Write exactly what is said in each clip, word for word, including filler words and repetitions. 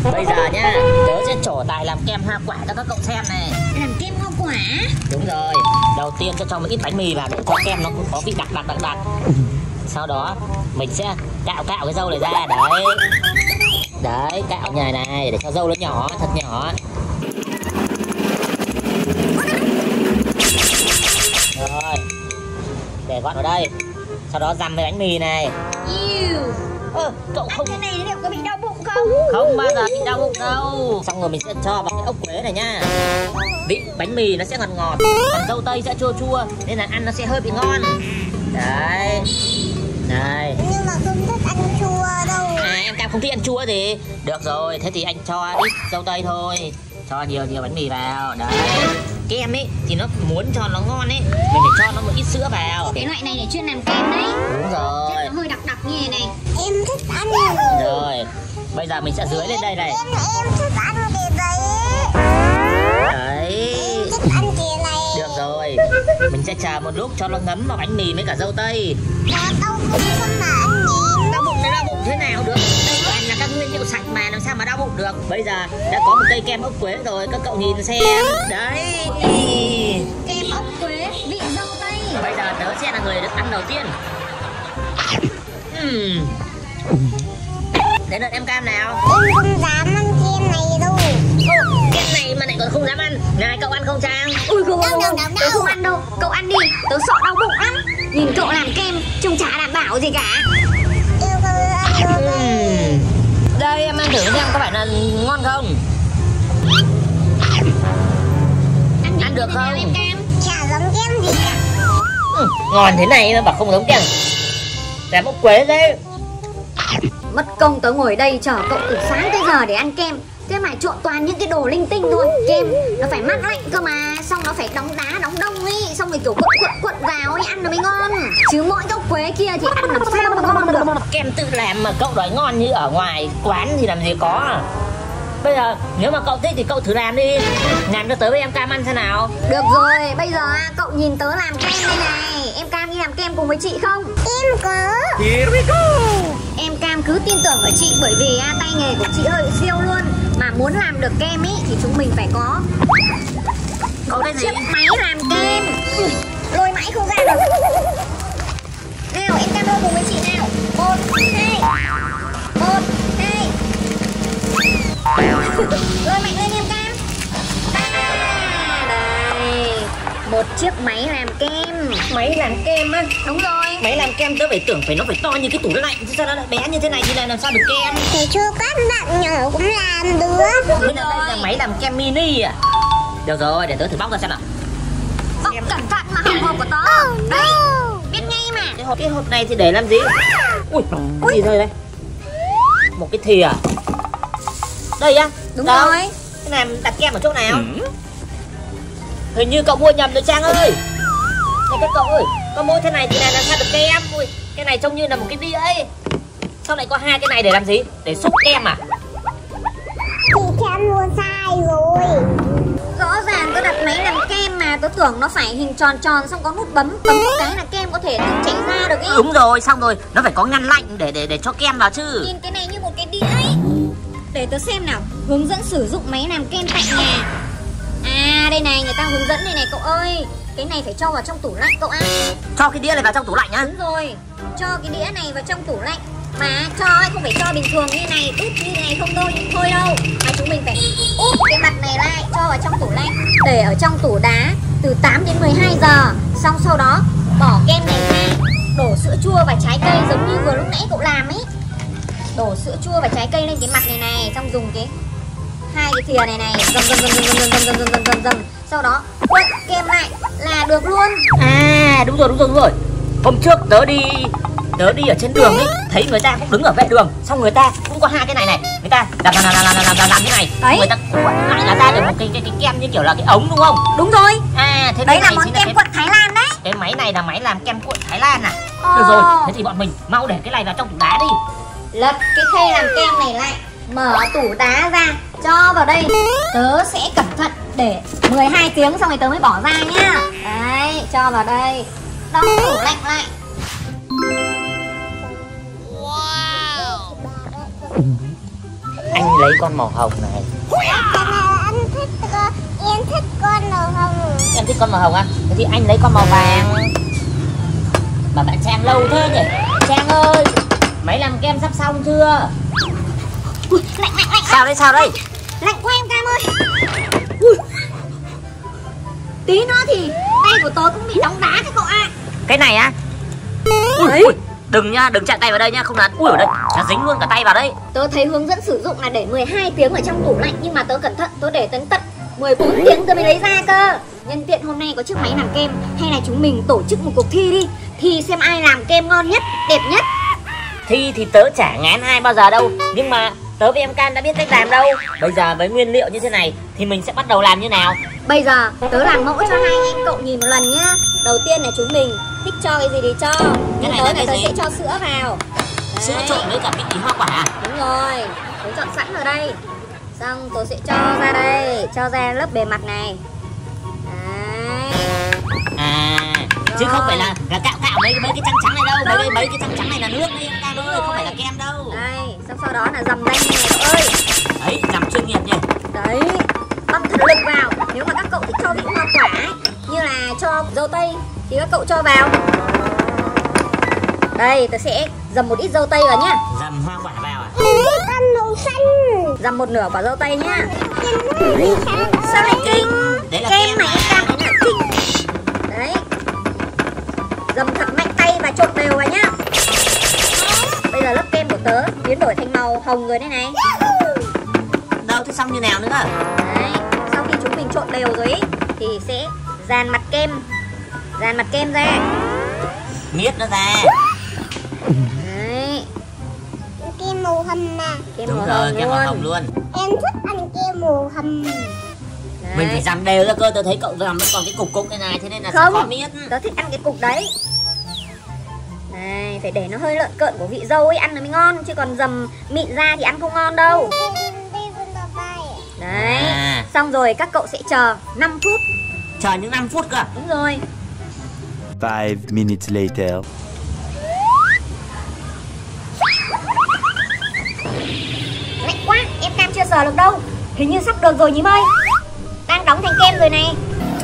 Bây giờ nhá, tớ sẽ trổ tài làm kem hoa quả cho các cậu xem này. Làm kem hoa quả? Đúng rồi. Đầu tiên cho cho một ít bánh mì vào để cho kem nó cũng có vị đặc đặc đặc đặc. Sau đó mình sẽ cạo cạo cái dâu này ra. Đấy. Đấy, cạo nhài này để cho dâu nó nhỏ, thật nhỏ. Rồi, để gọn vào đây. Sau đó dằm với bánh mì này. Ơ, cậu không... Cái này liệu có bị đau bụng không? Không bao giờ bị đau bụng đâu. Xong rồi mình sẽ cho vào cái ốc quế này nhá. Vị bánh mì nó sẽ ngọt ngọt, còn dâu tây sẽ chua chua, nên là ăn nó sẽ hơi bị ngon. Đấy. Này. Nhưng mà không thích ăn chua đâu. À, em Cam không thích ăn chua gì. Được rồi, thế thì anh cho ít dâu tây thôi. Cho nhiều nhiều bánh mì vào. Đấy. Kem ấy thì nó muốn cho nó ngon ấy, mình phải cho nó một ít sữa vào. Cái loại này để chuyên làm kem đấy. Đúng rồi. Chắc nó hơi đặc đặc như này này. Em thích ăn. Rồi, bây giờ mình sẽ rưới lên đây này. Em, em thích ăn cái đấy. Đấy. Em thích ăn cái này. Được rồi, mình sẽ chờ một lúc cho nó ngấm vào bánh mì với cả dâu tây. Nó đau bụng không mà ăn nhịn. Đau bụng nó đau bụng thế nào được? Đây toàn là các nguyên liệu sạch mà, làm sao mà đau bụng được. Bây giờ đã có một cây kem ốc quế rồi, các cậu nhìn xem. Đấy. Kem ốc quế, vị dâu tây. Bây giờ tớ sẽ là người được ăn đầu tiên. uhm. Đến lượt em Cam nào. Em không dám ăn kem này đâu. Ô, kem này mà lại còn không dám ăn. Này, cậu ăn không Trang? Ui không, không, không, không, tớ không ăn đâu. Cậu ăn đi, tớ sợ đau bụng lắm. Nhìn cậu làm kem, trông chả đảm bảo gì cả. Em không ăn đâu. uhm. Đây, em ăn thử xem có phải là ngon không? Ăn, ăn được không? Em Cam chả giống kem gì cả. Ừ, ngon thế này mà bảo không giống kem. Làm ốc quế đấy. Mất công tớ ngồi đây chờ cậu từ sáng tới giờ để ăn kem. Thế mà trộn toàn những cái đồ linh tinh thôi. Kem nó phải mát lạnh cơ mà. Xong nó phải đóng đá đóng đông ấy. Xong rồi kiểu cuộn cuộn cuộn vào ấy, ăn nó mới ngon. Chứ mỗi gốc quế kia thì ăn làm sao mà ngon được. Kem tự làm mà cậu đòi ngon như ở ngoài quán thì làm gì có. Bây giờ nếu mà cậu thích thì cậu thử làm đi. Làm cho tớ với em Cam ăn xem nào. Được rồi, bây giờ cậu nhìn tớ làm kem đây này. Em Cam đi làm kem cùng với chị không? Em có. Here we go. Em Cam cứ tin tưởng ở chị, bởi vì tay nghề của chị hơi siêu luôn. Mà muốn làm được kem ý thì chúng mình phải có Có cái gì? chiếc máy làm kem. Lôi mãi không ra được. Nào em Cam lôi cùng với chị nào. Một, hai. Một, hai. Lôi mạnh lên em Cam. À, đây. Một chiếc máy làm kem. Máy làm kem á? Đúng rồi. Máy làm kem tớ phải tưởng phải nó phải to như cái tủ lạnh, chứ sao nó lại bé như thế này thì là làm sao được kem? Thì cho các bạn nhỏ cũng làm được. Thế là đây là máy làm kem mini à? Được rồi, để tớ thử bóc ra xem nào. Bóc cẩn thận mà hỏng hộp của tớ. Oh, đấy, biết ngay mà. Cái hộp, cái hộp này thì để làm gì? Ui, Ui. Gì đây đây? Một cái thìa. Đây á? Đúng đâu? rồi. Cái này đặt kem ở chỗ nào? Ừ. Hình như cậu mua nhầm rồi Trang ơi. Này các cậu ơi, con mua thế này thì là làm sao được kem? Ui, cái này trông như là một cái đĩa ấy. Sao lại có hai cái này để làm gì? Để xúc kem à? Thì Cam mua sai rồi. Rõ ràng tớ đặt máy làm kem mà tớ tưởng nó phải hình tròn tròn, xong có nút bấm, bấm một cái là kem có thể tự chảy ra được ý. Đúng rồi, xong rồi nó phải có ngăn lạnh để để để cho kem vào chứ. Nhìn cái này như một cái đĩa ấy. Để tớ xem nào, hướng dẫn sử dụng máy làm kem tại nhà. À đây này, người ta hướng dẫn này này cậu ơi. Cái này phải cho vào trong tủ lạnh cậu ạ. Cho cái đĩa này vào trong tủ lạnh á? Đúng rồi, cho cái đĩa này vào trong tủ lạnh. Mà cho ấy không phải cho bình thường như này, úp như này không đâu, thôi đâu. Mà chúng mình phải úp cái mặt này lại, cho vào trong tủ lạnh, để ở trong tủ đá từ tám đến mười hai giờ. Xong sau đó bỏ kem này ra, đổ sữa chua và trái cây giống như vừa lúc nãy cậu làm ấy. Đổ sữa chua và trái cây lên cái mặt này này, xong dùng cái hai cái thìa này này, dầm dầm dầm dầm dầm dầm dầm dầm dầm dầm dầm. Sau đó quất kem lại là được luôn. À đúng rồi đúng rồi đúng rồi. Hôm trước tớ đi tớ đi ở trên đường ấy, thấy người ta cũng đứng ở vệ đường, xong người ta cũng có hai cái này này, người ta làm làm làm làm làm làm làm, làm như này, đấy. Người ta cuộn lại là ra được một cái cái, cái kem như kiểu là cái ống đúng không? Đúng rồi. À thế đấy là này món kem cái, cuộn Thái Lan đấy. cái máy này là máy làm kem cuộn Thái Lan à? Ờ. Được rồi, thế thì bọn mình mau để cái này vào trong tủ đá đi. Lật cái khay làm kem này lại, mở tủ đá ra, cho vào đây. Tớ sẽ cẩn thận để mười hai tiếng xong rồi tớ mới bỏ ra nhá. Đấy, cho vào đây, đóng tủ lạnh lại. Anh anh lấy con màu hồng này. Anh thích con, em thích con màu hồng. Em thích con màu hồng á? Thế thì anh lấy con màu vàng. Mà bạn Trang lâu thế nhỉ? Trang ơi, máy làm kem sắp xong chưa? Ui, lạnh lạnh lạnh. Sao đây, sao đây? Lạnh quá em Cam ơi. Ui. Tí nữa thì tay của tớ cũng bị đóng đá các cậu ạ. Cái này á? Ui, ui, đừng nhá, đừng chạm tay vào đây nhá, không là ui ở đây, là dính luôn cả tay vào đấy. Tớ thấy hướng dẫn sử dụng là để mười hai tiếng ở trong tủ lạnh, nhưng mà tớ cẩn thận, tớ để đến tận mười bốn tiếng tớ mới lấy ra cơ. Nhân tiện hôm nay có chiếc máy làm kem, hay là chúng mình tổ chức một cuộc thi đi, thì xem ai làm kem ngon nhất, đẹp nhất. Thi thì tớ chả ngán ai bao giờ đâu, nhưng mà tớ với em Can đã biết cách làm đâu. Bây giờ với nguyên liệu như thế này thì mình sẽ bắt đầu làm như nào? Bây giờ tớ làm mẫu cho hai anh cậu nhìn một lần nhá. Đầu tiên là chúng mình thích cho cái gì thì cho. Như tớ là tớ sẽ cho sữa vào. Đấy. Sữa trộn với cả cái tí hoa quả à? Đúng rồi, tớ chọn sẵn ở đây. Xong tớ sẽ cho ra đây, cho ra lớp bề mặt này. Đấy. À, rồi. Chứ không phải là là cạo cạo mấy mấy cái trắng trắng này đâu, mấy cái mấy cái trắng trắng này là nước đấy em Can ơi, không phải là kem đâu. Đây, xong sau đó là dầm danh này cậu ơi. Đấy, dầm chuyên nghiệp nhỉ. Đấy, băm thật lực vào. Nếu mà các cậu thích cho vị hoa quả ấy, như là cho dâu tây thì các cậu cho vào. Đây, tớ sẽ dầm một ít dâu tây vào nhá. Dầm hoa quả vào à? Con màu xanh. Dầm một nửa quả dâu tây nhá. Sao lại kinh? Đấy là Kem kem này em Cam là kinh. Đấy. Dầm thật mạnh tay và trộn đều vào nhá. Bây giờ lớp kem của tớ biến đổi thành màu hồng rồi đây này. Đâu, thế xong như nào nữa? Đấy, sau khi chúng mình trộn đều rồi ý, thì sẽ dàn mặt kem, dàn mặt kem ra, Miết nó ra. đấy, Kem màu hồng nè. kem Đúng màu rồi, hồng kem màu hồng luôn. luôn. Em thích ăn kem màu hồng. Đấy. Mình phải dằm đều ra cơ, tôi thấy cậu dằm vẫn còn cái cục cục này này, thế nên là sẽ Không, khó miết. tớ thích ăn cái cục đấy. Này, phải để nó hơi lợn cợn của vị dâu ấy ăn nó mới ngon, chứ còn dầm mịn ra thì ăn không ngon đâu. Đấy, À. xong rồi các cậu sẽ chờ năm phút. Chờ những năm phút cơ. Đúng rồi. Five minutes later. Lạnh quá, em Cam chưa sờ được đâu. Hình như sắp được rồi nhím ơi. Đang đóng thành kem rồi này.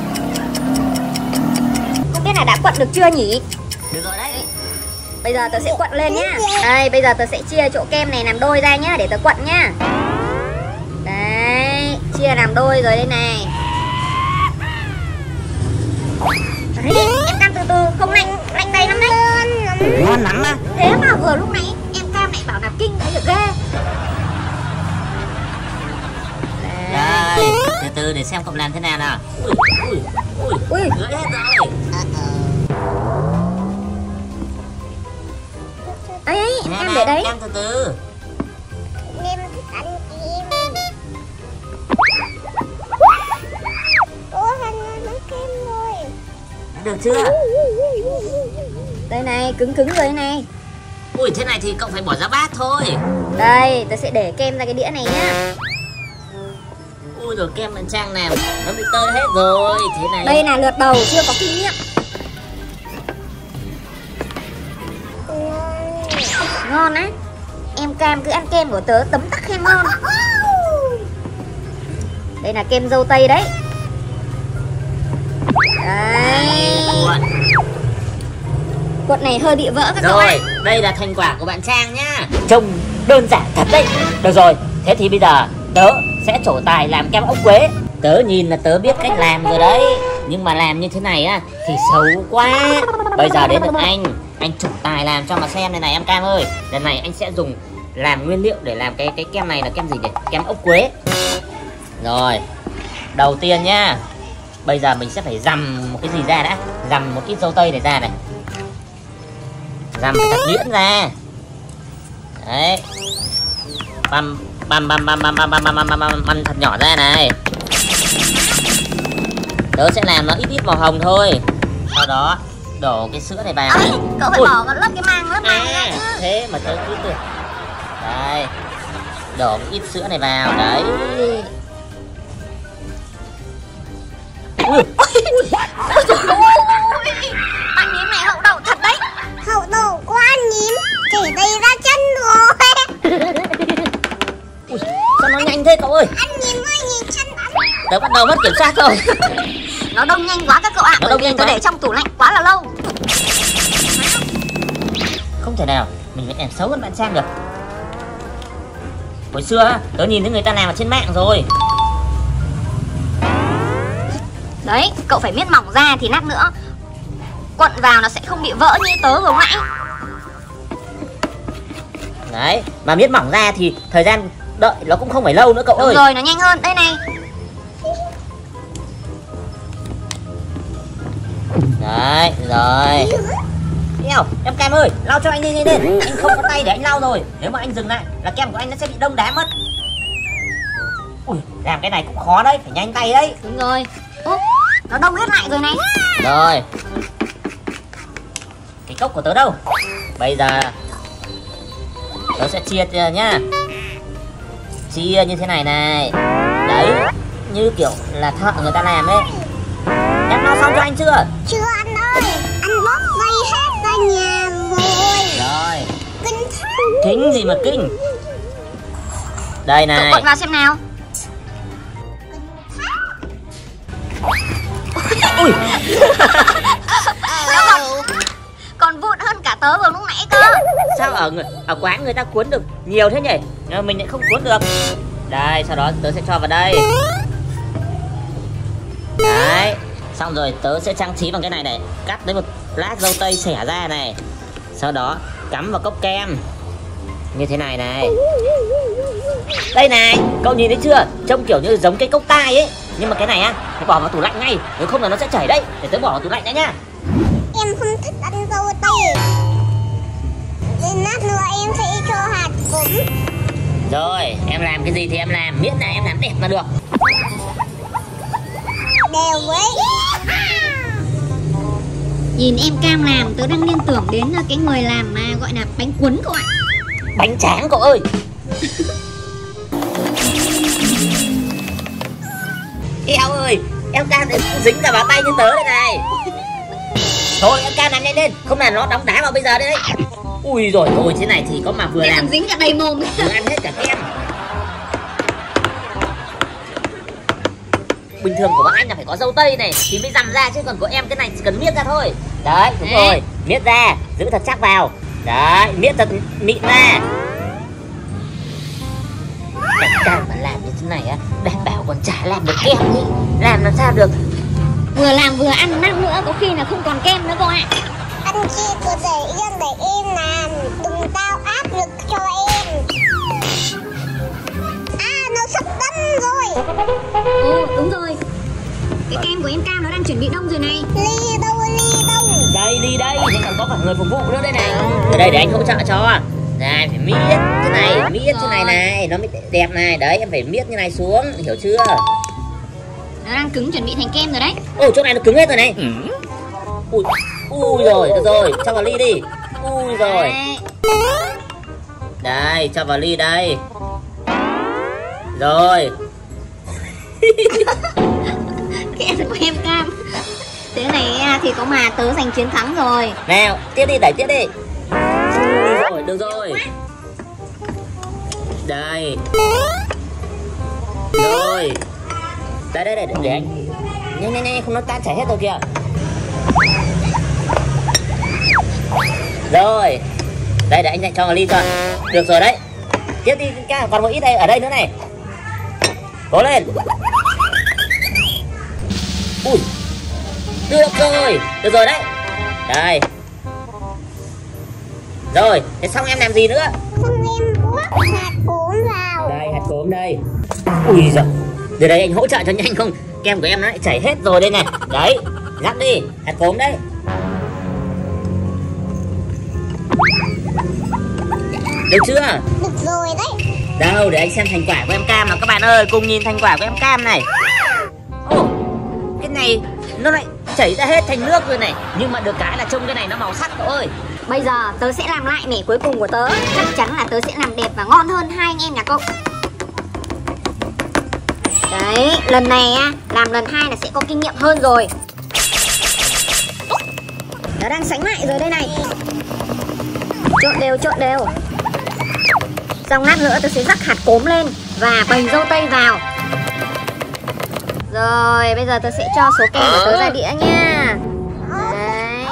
Không biết là đã quặn được chưa nhỉ? Được rồi đấy. Bây giờ tớ sẽ quặn lên nhá. Đây, bây giờ tớ sẽ chia chỗ kem này làm đôi ra nhá, để tớ quặn nhá. Đấy, chia làm đôi rồi đây này. Đấy, em Cam từ từ, không lạnh, lạnh tay lắm đấy. Ngon lắm á. Thế mà vừa lúc nãy em Cam lại bảo là kinh, thấy được ghê. Đây, từ từ để xem cậu làm thế nào nào. Ui, ui, ui, Ui, ướt hết rồi. ấy ấy, em Nè, Cam nè, để đấy. Em từ từ. Em thích ăn kem. Ủa, hành nó kem rồi. Được chưa? Đây này, cứng cứng rồi đây này. Ui, thế này thì cậu phải bỏ ra bát thôi. Đây, tớ sẽ để kem ra cái đĩa này nhá. Ui rồi kem bạn Trang nào nó bị tơi hết rồi. Thế này. Đây là lượt đầu, chưa có kinh nghiệm. Ngon á. Em Cam cứ ăn kem của tớ tấm tắc khen ngon. Đây là kem dâu tây đấy. Đấy. Cuộn. Cuộn này hơi bị vỡ các cậu ạ. Rồi, đây là thành quả của bạn Trang nhá. Trông đơn giản thật đấy. Được rồi, thế thì bây giờ tớ sẽ trổ tài làm kem ốc quế. Tớ nhìn là tớ biết cách làm rồi đấy, nhưng mà làm như thế này á thì xấu quá. Bây giờ đến lượt anh. Anh trổ tài làm cho mà xem đây này em Cam ơi. Lần này anh sẽ dùng làm nguyên liệu để làm cái cái kem này là kem gì nhỉ? Kem ốc quế. Rồi, đầu tiên nhá, bây giờ mình sẽ phải dằm một cái gì ra đã. Dằm một ít dâu tây này ra này. Dằm thật nhuyễn ra. Đấy. Băm băm băm băm băm băm băm băm băm băm băm thật nhỏ ra này. Tớ sẽ làm nó ít ít màu hồng thôi. Sau đó đổ cái sữa này vào. Ấy, cậu phải Ui. bỏ vào lớp cái màng, lớp màng À, ra chứ. thế mà tớ cứ tưởng. Đây. Đổ một ít sữa này vào. Đấy. Ui. Bạn nhím này hậu đậu thật đấy. Hậu đầu quá nhím. Chỉ đây ra chân rồi. Ui, thế cậu ơi. Anh nhìn ơi, nhìn chân anh. Tớ bắt đầu mất kiểm soát rồi. Nó đông nhanh quá các cậu ạ, Nó bởi đông vì nhanh tớ quá. để trong tủ lạnh quá là lâu. Không thể nào, mình lại làm xấu hơn bạn Trang được. Hồi xưa á, tớ nhìn thấy người ta làm ở trên mạng rồi. Đấy, cậu phải miết mỏng ra thì lát nữa quận vào nó sẽ không bị vỡ như tớ vừa nãy. Đấy, mà miết mỏng ra thì thời gian đợi nó cũng không phải lâu nữa cậu Đúng ơi. rồi, nó nhanh hơn. Đây này. Đấy, rồi. Eo, em Cam ơi, lau cho anh đi nhanh lên. Anh không có tay để anh lau rồi. Nếu mà anh dừng lại là kem của anh nó sẽ bị đông đá mất. Ui, làm cái này cũng khó đấy, phải nhanh tay đấy. Đúng rồi. Úp, nó đông hết lại rồi này. Rồi. Cái cốc của tớ đâu? Bây giờ tớ sẽ chia nhá. Chia như thế này này. Đấy, như kiểu là thợ người ta làm ấy. Em lau xong cho anh chưa? Chưa anh ơi, anh bóc dây hết ra nhà rồi. Rồi. Kinh thế. Kính gì mà kinh. Đây Cậu này. quận vào xem nào. Ui. Nó còn còn vụn hơn cả tớ vừa lúc nãy cơ. Sao ở người, ở quán người ta cuốn được nhiều thế nhỉ? Nhưng mà mình lại không cuốn được. Đây, sau đó tớ sẽ cho vào đây. Đấy. Xong rồi tớ sẽ trang trí bằng cái này này. Cắt lấy một lát dâu tây xẻ ra này. Sau đó cắm vào cốc kem như thế này này. Đây này, cậu nhìn thấy chưa? Trông kiểu như giống cái cốc tai ấy. Nhưng mà cái này á, phải bỏ vào tủ lạnh ngay. Nếu không là nó sẽ chảy đấy. Để tớ bỏ vào tủ lạnh đã nhá. Em không thích ăn dâu tây. Đến lát nữa em sẽ cho hạt cốm. Rồi, em làm cái gì thì em làm. Miễn là em làm đẹp là được. Đều với. Nhìn em Cam làm, tớ đang liên tưởng đến cái người làm mà gọi là bánh cuốn cậu ạ. Bánh tráng cậu ơi. Eo ơi, em Cam lại dính cả vào tay như tớ đây này. Thôi em Cam làm nhanh lên, không là nó đóng đá vào bây giờ đây đấy. Ui rồi ôi, thế này thì có mà vừa Em làm còn dính cả đầy mồm. vừa ăn hết cả kem. Bình thường của bọn anh là phải có dâu tây này thì mới dằm ra, chứ còn của em cái này chỉ cần miết ra thôi. Đấy, đúng Đấy. rồi, miết ra, giữ thật chắc vào. Đấy, miết thật mịn ra. Em Cam mà làm như thế này á, đảm bảo còn chả làm được kem ý. Làm làm sao được. Vừa làm vừa ăn, lát nữa có khi là không còn kem nữa cô ạ. Anh chị cứ để yên để em làm. Đừng tao áp lực cho em. À, nó sắp đâm rồi. Ừ, đúng rồi. Cái kem của em Cam nó đang chuẩn bị đông rồi này. Ly đâu, ly đâu. Đây đi đây, nhưng còn có cả người phục vụ nữa đây này. Ở đây để anh hỗ trợ cho. Này, phải miết thế này, miết thế này này, nó mới đẹp này. Đấy, em phải miết như này xuống, hiểu chưa? Nó đang cứng chuẩn bị thành kem rồi đấy. Ôi, chỗ này nó cứng hết rồi này. Ui, ui rồi, được rồi, cho vào ly đi. Ui rồi. Đấy. Đây, cho vào ly đây. Rồi. Kem của em Cam. Thế này thì có mà tớ giành chiến thắng rồi. Nào, tiếp đi, đẩy tiếp đi. Ui rồi, được rồi. Đây. Rồi. Đây, đây, đây, để anh. Nhanh, nhanh, nhanh, không nó tan chảy hết rồi kìa. Rồi. Đây, để anh lại cho vào ly cho. Được rồi đấy. Tiếp đi, còn một ít đây, ở đây nữa này. Cố lên. Ui. Được rồi, được rồi đấy. Đây. Rồi, thế xong em làm gì nữa? Không, em quắc hạt cốm vào. Đây, hạt cốm đây. Ui giời. Để đây anh hỗ trợ cho nhanh không kem của em nó lại chảy hết rồi đây này. Đấy, rắc đi, hạt cốm đấy. Được chưa? Được rồi đấy. Đâu, để anh xem thành quả của em Cam nào các bạn ơi. Cùng nhìn thành quả của em Cam này. Ồ, cái này nó lại chảy ra hết thành nước rồi này. Nhưng mà được cái là trông cái này nó màu sắc cậu ơi. Bây giờ tớ sẽ làm lại mẻ cuối cùng của tớ. Chắc chắn là tớ sẽ làm đẹp và ngon hơn hai anh em nhà cậu. Đấy, lần này á, làm lần hai là sẽ có kinh nghiệm hơn rồi. Nó đang sánh lại rồi đây này. Trộn đều, trộn đều. Xong lát nữa tớ sẽ rắc hạt cốm lên. và bầy dâu tây vào. Rồi bây giờ tớ sẽ cho số kem của tớ ra đĩa nha. Đấy.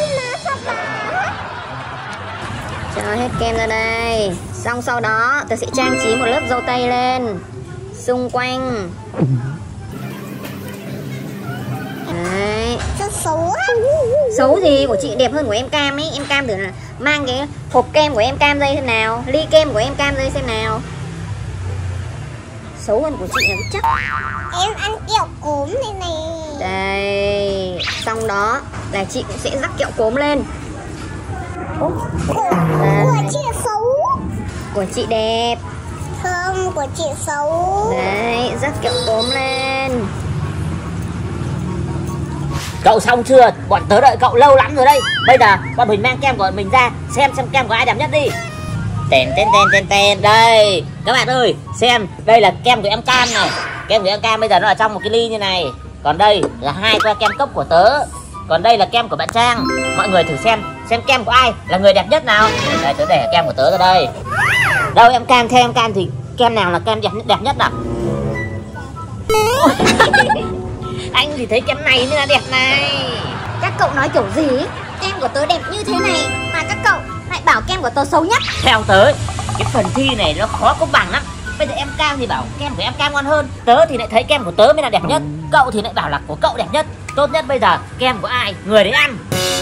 Cho hết kem ra đây. Xong sau đó tớ sẽ trang trí một lớp dâu tây lên xung quanh. Đấy. Sao xấu á? Xấu gì, của chị đẹp hơn của em Cam ấy. Em Cam thử là mang cái hộp kem của em Cam đây xem nào, ly kem của em Cam đây xem nào. Xấu hơn của chị là chắc. Em ăn kẹo cốm này này. Đây. Xong đó là chị cũng sẽ rắc kẹo cốm lên. Của, của chị xấu. Của chị đẹp. Không, của chị xấu. Đấy, rắc kẹo cốm lên. Cậu xong chưa? Bọn tớ đợi cậu lâu lắm rồi đây. Bây giờ bọn mình mang kem của mình ra xem xem kem của ai đẹp nhất đi. Tên tên tên tên tên đây. Các bạn ơi, xem đây là kem của em Cam này. Kem của em Cam bây giờ nó ở trong một cái ly như này. Còn đây là hai que kem cốc của tớ. Còn đây là kem của bạn Trang. Mọi người thử xem xem kem của ai là người đẹp nhất nào. Đây tớ để kem của tớ ra đây. Đâu em Cam, theo em Cam thì kem nào là kem đẹp đẹp nhất nào? Anh thì thấy kem này mới là đẹp này. Các cậu nói kiểu gì ấy? Kem của tớ đẹp như thế này mà các cậu lại bảo kem của tớ xấu nhất. Theo tớ, cái phần thi này nó khó công bằng lắm. Bây giờ em Cam thì bảo kem của em Cam ngon hơn, tớ thì lại thấy kem của tớ mới là đẹp nhất, cậu thì lại bảo là của cậu đẹp nhất. Tốt nhất bây giờ kem của ai người đấy ăn.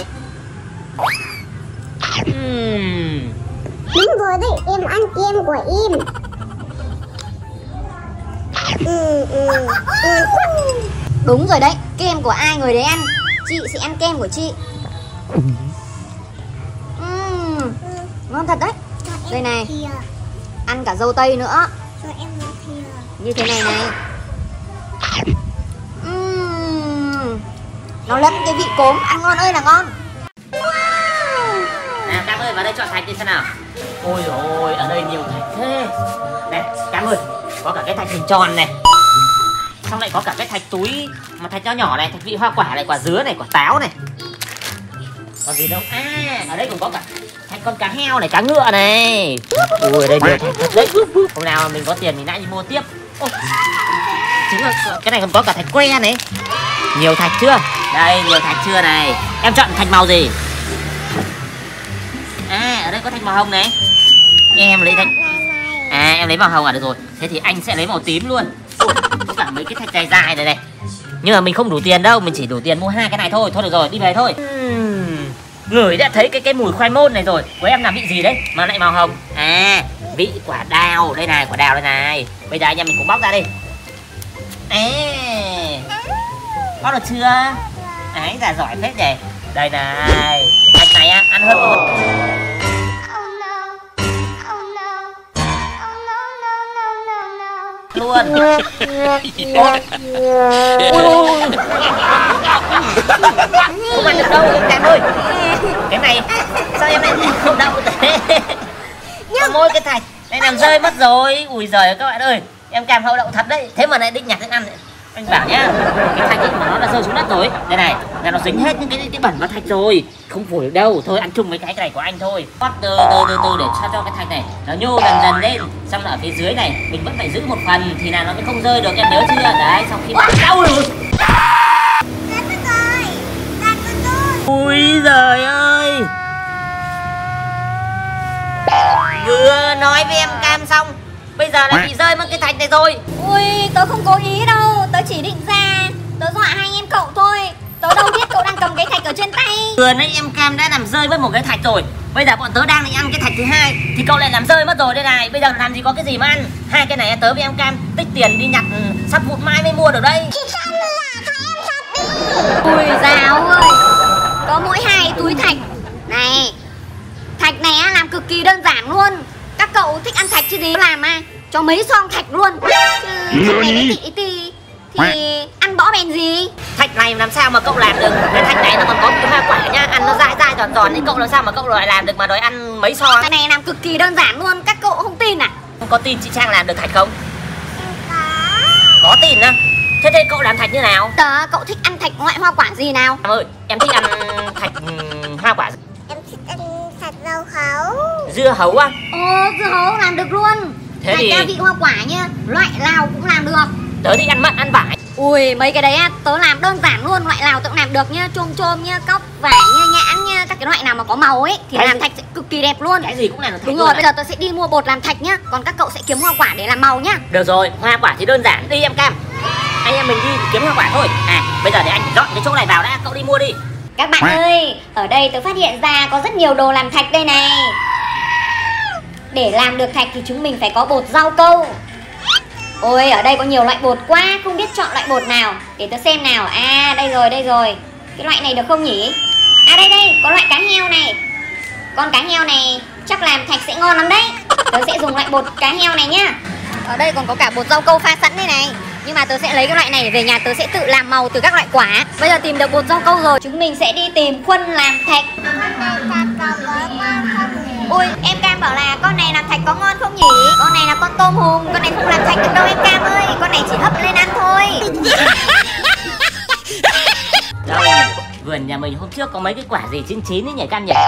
uhm. Đúng rồi đấy, em ăn kem của em. Ừ, ừ, ừ. Đúng rồi đấy, kem của ai người đấy ăn. Chị sẽ ăn kem của chị. uhm, Ngon thật đấy. Đây này, ăn cả dâu tây nữa. Cho em một thìa. Như thế này này. uhm, Nó lẫn cái vị cốm, ăn ngon ơi là ngon. À, Cam ơi, vào đây chọn thạch đi xem nào. Ôi ôi, ở đây nhiều thạch thế. Này, Cam ơi, có cả cái thạch hình tròn này. Xong lại có cả cái thạch túi mà thạch nho nhỏ này, thạch vị hoa quả này, quả dứa này, quả táo này. Còn gì đâu? À, ở đây cũng có cả thạch con cá heo này, cá ngựa này. Ui, ở đây nhiều thạch thật đấy. Hôm nào mình có tiền mình lại đi mua tiếp. Ôi, chính là cái này còn có cả thạch que này. Nhiều thạch chưa? Đây, nhiều thạch chưa này. Em chọn thạch màu gì? À, ở đây có thạch màu hồng này. Em lấy thạch. À, em lấy màu hồng à, được rồi. Thế thì anh sẽ lấy màu tím luôn. Ui, có cả mấy cái thạch dài dài này này. Nhưng mà mình không đủ tiền đâu, mình chỉ đủ tiền mua hai cái này thôi. Thôi được rồi, đi về thôi. uhm, Người đã thấy cái cái mùi khoai môn này rồi. Của em là vị gì đấy mà lại màu hồng? À, vị quả đào. Đây này, quả đào đây này. Bây giờ anh em mình cùng bóc ra đi. À, bóc được chưa? Ấy, dạ giỏi phết nhỉ. Đây này, thạch này á, ăn hơn một luôn. Không ăn được đâu em Cam ơi. Cái này sao em lại không đau thế? Có mỗi cái thạch này làm rơi mất rồi. Ui giời các bạn ơi, em Cam hậu đậu thật đấy. Thế mà lại định nhặt lên ăn. Anh bảo nhá, cái thạch ấy của nó là rơi xuống đất rồi. Đây này, là nó dính hết những cái, cái bẩn vào thạch rồi. Không phổi được đâu, thôi ăn chung với cái này của anh thôi. Bắt từ từ từ từ để cho cho cái thạch này nó nhô dần dần lên. Xong là ở phía dưới này mình vẫn phải giữ một phần thì là nó mới không rơi được, em nhớ chưa? Đấy, xong khi mà đau rồi. Ui giời ơi, vừa nói với em Cam xong bây giờ lại bị rơi mất cái thạch này rồi. Ui, tớ không cố ý đâu, tớ chỉ định ra, tớ dọa hai anh em cậu thôi. Tớ đâu biết cậu đang cầm cái thạch ở trên tay. Vừa nãy em Cam đã làm rơi mất một cái thạch rồi. Bây giờ bọn tớ đang định ăn cái thạch thứ hai thì cậu lại làm rơi mất rồi đây này. Bây giờ làm gì có cái gì mà ăn. Hai cái này tớ với em Cam tích tiền đi nhặt sắp vụn mai mới mua được đây. Ui dào ơi, có mỗi hai túi thạch. Này, thạch này làm cực kỳ đơn giản luôn. Các cậu thích ăn thạch chứ gì làm à, cho mấy xoong thạch luôn. Chứ thạch này cái thị thì, thì ăn bỏ bèn gì. Thạch này làm sao mà cậu làm được. Cái thạch này nó còn có một cái hoa quả nhá, ăn nó dai dai giòn giòn. Nên cậu làm sao mà cậu lại làm được mà đòi ăn mấy xoong. Cái này làm cực kỳ đơn giản luôn, các cậu không tin à? Không có tin chị Trang làm được thạch không? Có tin á. Thế thế cậu làm thạch như nào? Tớ, cậu thích ăn thạch loại hoa quả gì nào? Em ơi, em thích ăn thạch hoa quả. Em thích ăn thạch rau hấu. Dưa hấu á? Ồ, dưa hấu làm được luôn. Thế Thạch thì gia vị hoa quả nhá, loại nào cũng làm được. tớ thì ăn mận ăn vải. Ui, mấy cái đấy á, tớ làm đơn giản luôn, loại nào tớ cũng làm được nhá. Chôm chôm nhá, cóc, vải nhá, nhãn nhá, các cái loại nào mà có màu ấy thì Cái làm gì? thạch sẽ cực kỳ đẹp luôn. Cái gì cũng làm được thạch. Đúng luôn rồi, à? bây giờ tớ sẽ đi mua bột làm thạch nhá. Còn các cậu sẽ kiếm hoa quả để làm màu nhá. Được rồi, hoa quả thì đơn giản. Đi em Cam, anh em mình đi kiếm hoa quả thôi. À bây giờ để anh dọn cái chỗ này vào đã, cậu đi mua đi. Các bạn ơi, ở đây tớ phát hiện ra có rất nhiều đồ làm thạch đây này. Để làm được thạch thì chúng mình phải có bột rau câu. Ôi, ở đây có nhiều loại bột quá, không biết chọn loại bột nào. Để tớ xem nào. À, đây rồi, đây rồi. Cái loại này được không nhỉ? À, đây đây, có loại cá heo này. Con cá heo này chắc làm thạch sẽ ngon lắm đấy. Tớ sẽ dùng loại bột cá heo này nhá. Ở đây còn có cả bột rau câu pha sẵn đây này. Nhưng mà tớ sẽ lấy cái loại này để về nhà tớ sẽ tự làm màu từ các loại quả. Bây giờ tìm được bột rau câu rồi, chúng mình sẽ đi tìm khuôn làm thạch. Ui, em Cam bảo là con này làm thạch có ngon không nhỉ? Con này là con tôm hùm, con này không làm thạch được đâu em Cam ơi. Con này chỉ hấp lên ăn thôi. Đâu nhỉ? Vườn nhà mình hôm trước có mấy cái quả gì chín chín ấy nhỉ Cam nhỉ?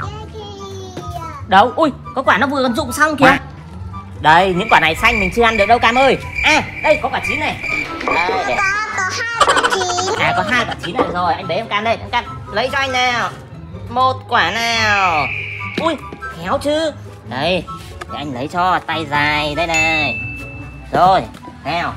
Đâu? Ui, có quả nó vừa còn rụng xong kìa. Đây, những quả này xanh mình chưa ăn được đâu Cam ơi. À, đây có quả chín này. Đây, để. Có hai quả chín. À, có hai quả chín này rồi, anh bế em Cam đây. Em Cam lấy cho anh nào. Một quả nào. Ui, khéo chứ. Đây, để anh lấy cho, tay dài đây này. Rồi, nào.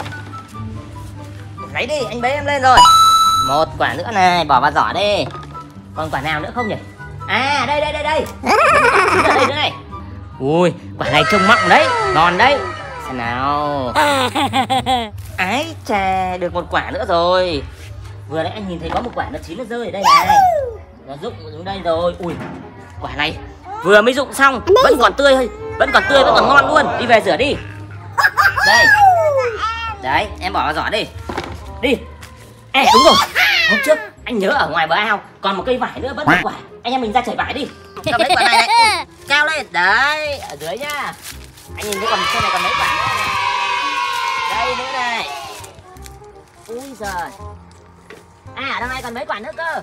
Lấy đi, anh bế em lên rồi. Một quả nữa này, bỏ vào giỏ đi. Còn quả nào nữa không nhỉ? À, đây đây đây đây. Ở đây nữa này. Ui, quả này trông mọng đấy, ngon đấy. Xem nào. Ái chà, được một quả nữa rồi. Vừa nãy anh nhìn thấy có một quả nó chín nó rơi ở đây này. Nó rụng xuống đây rồi. Ui, quả này vừa mới rụng xong, vẫn còn tươi, vẫn còn tươi, vẫn còn ngon luôn. Đi về rửa đi. Đây. Đấy, em bỏ vào giỏ đi. Đi. À đúng rồi, hôm trước anh nhớ ở ngoài bờ ao còn một cây vải nữa vẫn còn quả. Anh em mình ra chảy vải đi. Cầm lấy quả này này. Ui, cao lên. Đấy, ở dưới nhá. Anh nhìn thấy còn trên này còn mấy quả nữa này. Đây nữa này. Ui giời. À ở đằng này còn mấy quả nữa cơ.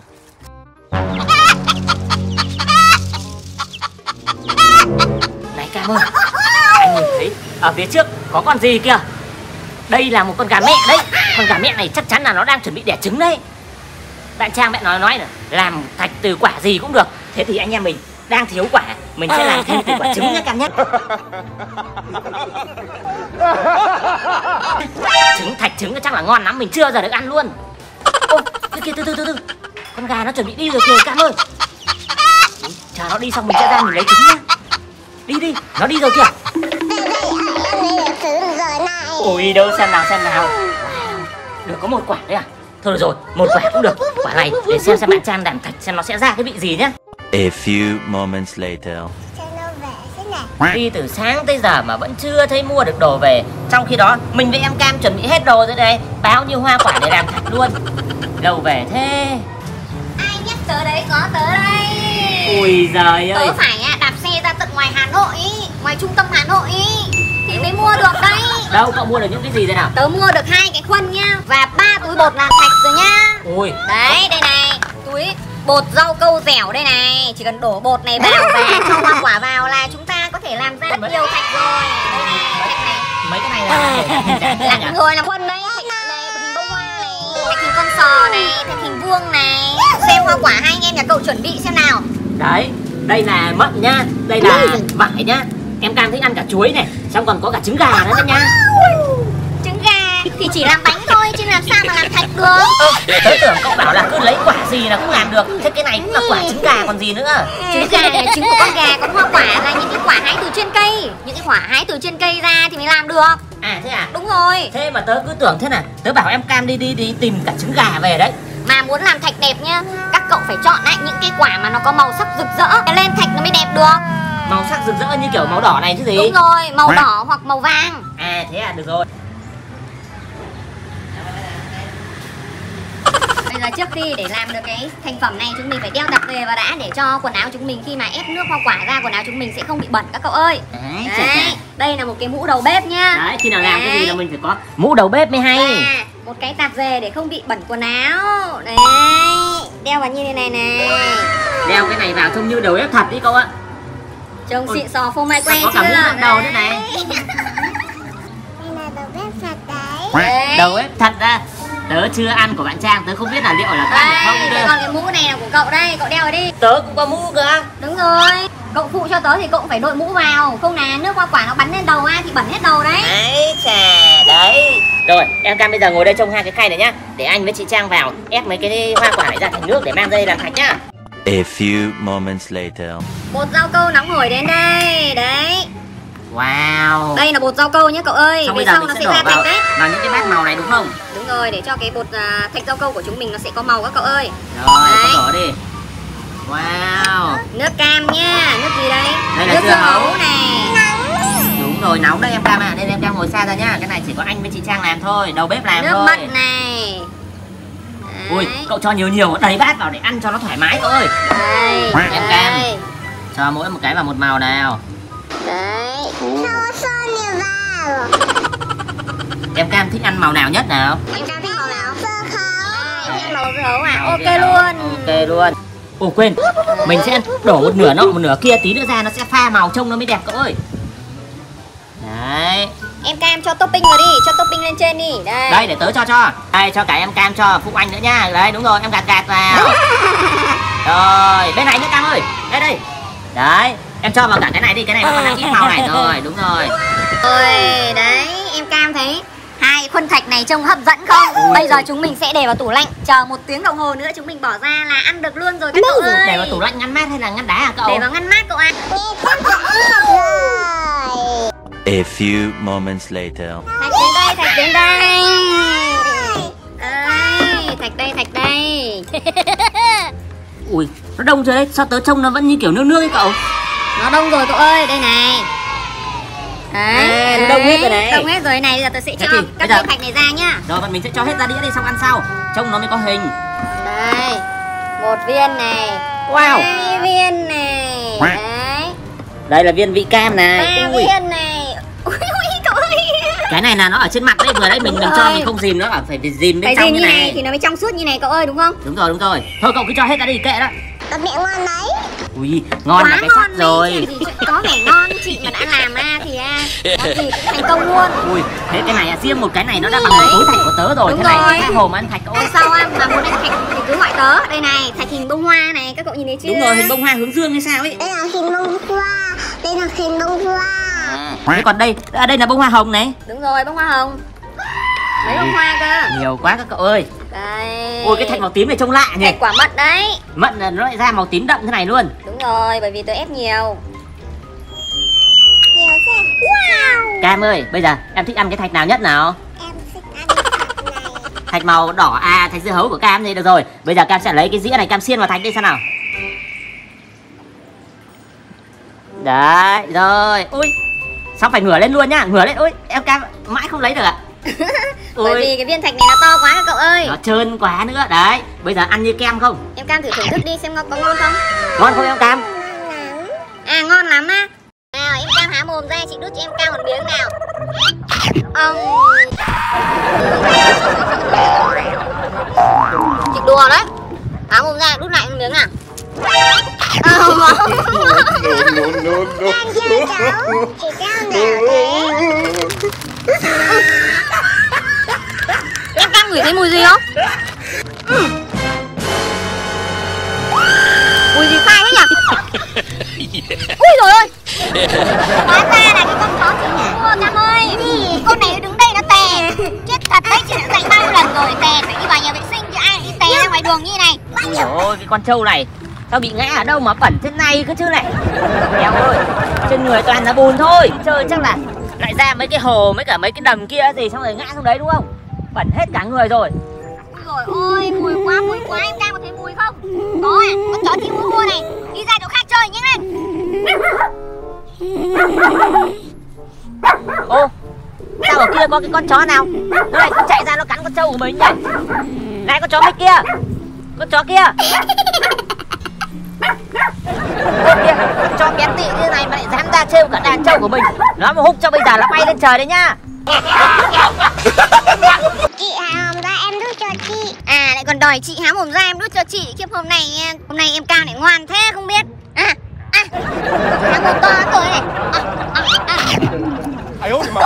Này Cam ơi, anh nhìn thấy ở phía trước có con gì kìa. Đây là một con gà mẹ đấy. Con gà mẹ này chắc chắn là nó đang chuẩn bị đẻ trứng đấy. Bạn Trang mẹ nói nói là làm thạch từ quả gì cũng được. Thế thì anh em mình đang thiếu quả, mình sẽ làm thêm từ quả trứng nhé Cam nhé. Trứng thạch trứng chắc là ngon lắm, mình chưa bao giờ được ăn luôn. Ô, từ từ từ từ từ. Con gà nó chuẩn bị đi rồi kìa Cam ơi. Chờ nó đi xong mình sẽ ra mình lấy trứng nhá. Đi đi, nó đi rồi kìa. Ôi đâu xem nào xem nào. Được có một quả đấy à? Thôi được rồi, một quả cũng được. Quả này để xem xem bạn Trang làm thạch xem nó sẽ ra cái vị gì nhá. A few moments later. Cho nó về thế này. Đi từ sáng tới giờ mà vẫn chưa thấy mua được đồ về. Trong khi đó mình với em Cam chuẩn bị hết đồ rồi đây. Bao nhiêu hoa quả để làm thạch luôn. Đâu về thế? Ai nhắc tớ đấy, có tớ đây. Ui giời ơi. Tớ phải đạp xe ra tận ngoài Hà Nội ý, ngoài trung tâm Hà Nội ý, thì mới mua được đấy. Đâu cậu mua được những cái gì thế nào? Tớ mua được hai cái khuôn nhá, và ba túi bột làm thạch rồi nhá. Ui. Đấy, đây này, túi bột rau câu dẻo đây này. Chỉ cần đổ bột này vào và cho hoa quả vào là chúng ta có thể làm ra rất nhiều thạch rồi. Đây này, thạch này. Mấy cái này là để làm hình dáng thế Làm nhỉ? người làm khuôn đấy. Thạch này, bột hình bông hoa này, thạch hình con sò này, thạch hình vuông này. Xem hoa quả hai anh em nhà cậu chuẩn bị xem nào. Đấy, đây là mận nhá, đây là vải nhá. Em Cam thích ăn cả chuối này, xong còn có cả trứng gà nữa đấy nhá. Trứng gà thì chỉ làm bánh thôi chứ làm sao mà làm thạch được. Ơ, tớ tưởng cậu bảo là cứ lấy quả gì là cũng làm được. Thế cái này cũng là quả trứng gà còn gì nữa. Trứng gà là trứng của con gà, còn hoa quả là những cái quả hái từ trên cây. Những cái quả hái từ trên cây ra thì mới làm được. À thế à? Đúng rồi. Thế mà tớ cứ tưởng thế này, tớ bảo em Cam đi đi đi tìm cả trứng gà về đấy. Mà muốn làm thạch đẹp nhá, các cậu phải chọn lại những cái quả mà nó có màu sắc rực rỡ, cái lên thạch nó mới đẹp được. Màu sắc rực rỡ như kiểu màu đỏ này chứ gì? Đúng rồi, màu đỏ hoặc màu vàng. À thế à, được rồi. Bây giờ trước khi để làm được cái thành phẩm này, chúng mình phải đeo tập về vào đã, để cho quần áo chúng mình khi mà ép nước hoa quả ra, quần áo chúng mình sẽ không bị bẩn các cậu ơi. Đấy, Đấy, đây là một cái mũ đầu bếp nhá. Đấy, khi nào làm cái gì Đấy. là mình phải có mũ đầu bếp mới hay. À, một cái tạp dề để không bị bẩn quần áo. Đấy, đeo vào như thế này này. Đeo cái này vào trông như đầu ép thật đi cậu ạ. Trông xịn sò phô mai que có cả chưa? mũ nặng đầu nữa này. Đây là đầu bếp thật đấy. Đầu bếp thật ra. Tớ chưa ăn của bạn Trang, tớ không biết là liệu là có ăn được không đây, nữa. còn cái mũ này là của cậu đây, cậu đeo vào đi. Tớ cũng có mũ cơ. Đúng rồi, cậu phụ cho tớ thì cậu cũng phải đội mũ vào. Không là nước hoa quả nó bắn lên đầu á thì bẩn hết đầu đấy. Đấy, chà, đấy. Rồi, em Cam bây giờ ngồi đây trông hai cái khay này nhá. Để anh với chị Trang vào ép mấy cái hoa quả này ra thành nước để mang ra đây làm thạch nhá. A few moments later. Bột rau câu nóng hổi đến đây, đấy. Wow. Đây là bột rau câu nhé cậu ơi. Xong Về bây giờ sau mình nó sẽ sẽ đổ ra vào, thạch đấy. vào những cái bát màu này đúng không? Đúng rồi, để cho cái bột à, thạch rau câu của chúng mình nó sẽ có màu các cậu ơi. Rồi, đấy. đổ đi. Wow. Nước cam nha, nước gì đây? Đây là nước dưa dưa hấu. hấu này. Đúng rồi, nóng đây em Cam ạ. À. Nên em Cam ngồi xa ra nhá. Cái này chỉ có anh với chị Trang làm thôi, đầu bếp làm Nước thôi. mật này. Đấy. Ui, cậu cho nhiều nhiều đầy bát vào để ăn cho nó thoải mái cậu ơi. Đây, Em Cam. đây. Cho mỗi một cái vào một màu nào. Đấy. Sao sao nhiều vào? Em Cam thích ăn màu nào nhất nào? Em Cam thích màu nào? Sơ khấu. Thích màu dưa hấu à? Màu Ok dưa hấu. luôn. Ok luôn. Ồ quên, mình sẽ đổ một nửa nọ một nửa kia, tí nữa ra nó sẽ pha màu trông nó mới đẹp cậu ơi. Đấy. Em Cam cho topping vào đi, cho topping lên trên đi. Đây. Đây để tớ cho cho. Đây cho cả em Cam cho Phúc Anh nữa nha. Đấy đúng rồi, em gạt gạt vào. Rồi, bên này nữa Cam ơi. Đây đây. Đấy, em cho vào cả cái này đi, cái này nó còn đang ít màu này rồi, đúng rồi. Ôi, đấy, em Cam thấy hai khuôn thạch này trông hấp dẫn không? Ui. Bây giờ chúng mình sẽ để vào tủ lạnh, chờ một tiếng đồng hồ nữa chúng mình bỏ ra là ăn được luôn rồi các cậu ơi. Để vào tủ lạnh ngăn mát hay là ngăn đá hả cậu? Để vào ngăn mát cậu ạ. A few moments later. Thạch đến đây, thạch đến đây. Đây, thạch đây, thạch đây. Ui, nó đông rồi đấy, sao tớ trông nó vẫn như kiểu nước nước ấy cậu? Nó đông rồi cậu ơi, đây này. Đấy, À, nó đông hết rồi này. Đông hết rồi này, bây giờ tớ sẽ Thế cho thì, các bây giờ- viên thạch này ra nhá. Rồi bọn mình sẽ cho hết ra đĩa đi xong ăn sau. Trông nó mới có hình. Đây, một viên này. Wow. Hai viên này. Đấy. Đây là viên vị cam này. Ba Ui, viên này. Ui, ui, cậu ơi. cái này là nó ở trên mặt đấy, vừa đấy mình mình cho Rồi. mình không dìm nữa, phải phải dìm bên Phải trong gì như như này. này thì nó mới trong suốt như này cậu ơi, đúng không? Đúng rồi, đúng rồi. Thôi cậu cứ cho hết ra đi, kệ đó. Bà mẹ ngon đấy. Ui, ngon là cái ngon sắc rồi. đấy, chị- chị- có vẻ ngon chị mà đã làm ra thì à, làm gì cũng thành công luôn. Ui, thế cái này à, riêng một cái này nó đã bằng một túi thạch của tớ rồi. Đúng Cái này rồi. thì khác hồn ăn thạch cậu ơi. Tại sao em mà muốn ăn thạch thì cứ gọi tớ. Đây này, thạch hình bông hoa này, các cậu nhìn thấy chưa? Đúng rồi, hình bông hoa hướng dương hay sao ấy. Đây là hình bông hoa. Đây là hình bông hoa. À, thế còn đây, à, đây là bông hoa hồng này. Đúng rồi, bông hoa hồng. Mấy bông hoa cơ. Nhiều quá các cậu ơi. Đây. Ôi cái thạch màu tím này trông lạ nhỉ. Thạch quả mận đấy. Mận là nó lại ra màu tím đậm thế này luôn. Đúng rồi, bởi vì tớ ép nhiều. Nhiều xem. Wow. Cam ơi, bây giờ em thích ăn cái thạch nào nhất nào? Em thích ăn thạch này. Thạch màu đỏ à, thạch dưa hấu của Cam thì được rồi. Bây giờ Cam sẽ lấy cái dĩa này Cam xiên vào thạch đi xem nào. Đấy, rồi. Ui, sao phải ngửa lên luôn nhá, ngửa lên. Ui, em Cam mãi không lấy được ạ. Bởi Ui, vì cái viên thạch này nó to quá các cậu ơi. nó trơn quá nữa. Đấy, bây giờ ăn như kem không? Em Cam thử thưởng thức đi xem có ngon không. Ngon không em Cam? À ngon lắm á. Nào em Cam há mồm ra, chị đút cho em Cam một miếng nào. Ông chị đùa đấy. Há mồm ra, đút lại một miếng à. Ờ, Ăn chưa cháu? Chị cháu nào thế? em Cam ngửi thấy mùi gì không? Ừ. Mùi gì khai thế nhỉ? Ui rồi ơi. Hóa ra là cái con chó chị mua Cam ơi. Con này đứng đây nó tè. Chết thật đấy, chị đã dạy bao nhiêu lần rồi. Tè phải đi vào nhà vệ sinh chứ ai đi tè ra ngoài đường như này. Ôi cái con trâu này, tao bị ngã ở đâu mà bẩn thế này cơ chứ này. Kéo ơi, trên người toàn là bùn thôi. Chơi chắc là lại ra mấy cái hồ, mấy cả mấy cái đầm kia gì xong rồi ngã xuống đấy đúng không? Bẩn hết cả người rồi. Ui rồi ôi, mùi quá, mùi quá. Em Cam có thấy mùi không? Có à, con chó chị mua mua này. Đi ra chỗ khác chơi, nhanh lên. Ô, sao ở kia có cái con chó nào? Nó lại cứ chạy ra nó cắn con trâu của mình nhỉ? Này con chó bên kia, con chó kia. Con kia, con chó bé tị như này mà lại dám ra trêu cả đàn trâu của mình. Nó mà húc cho bây giờ là bay lên trời đấy nhá. Chị há mồm ra em đút cho chị. À lại còn đòi chị há mồm ra em đút cho chị. Khiếp hôm nay hôm nay em Cam lại ngoan thế không biết. À, à, Là một to rồi này. À, à.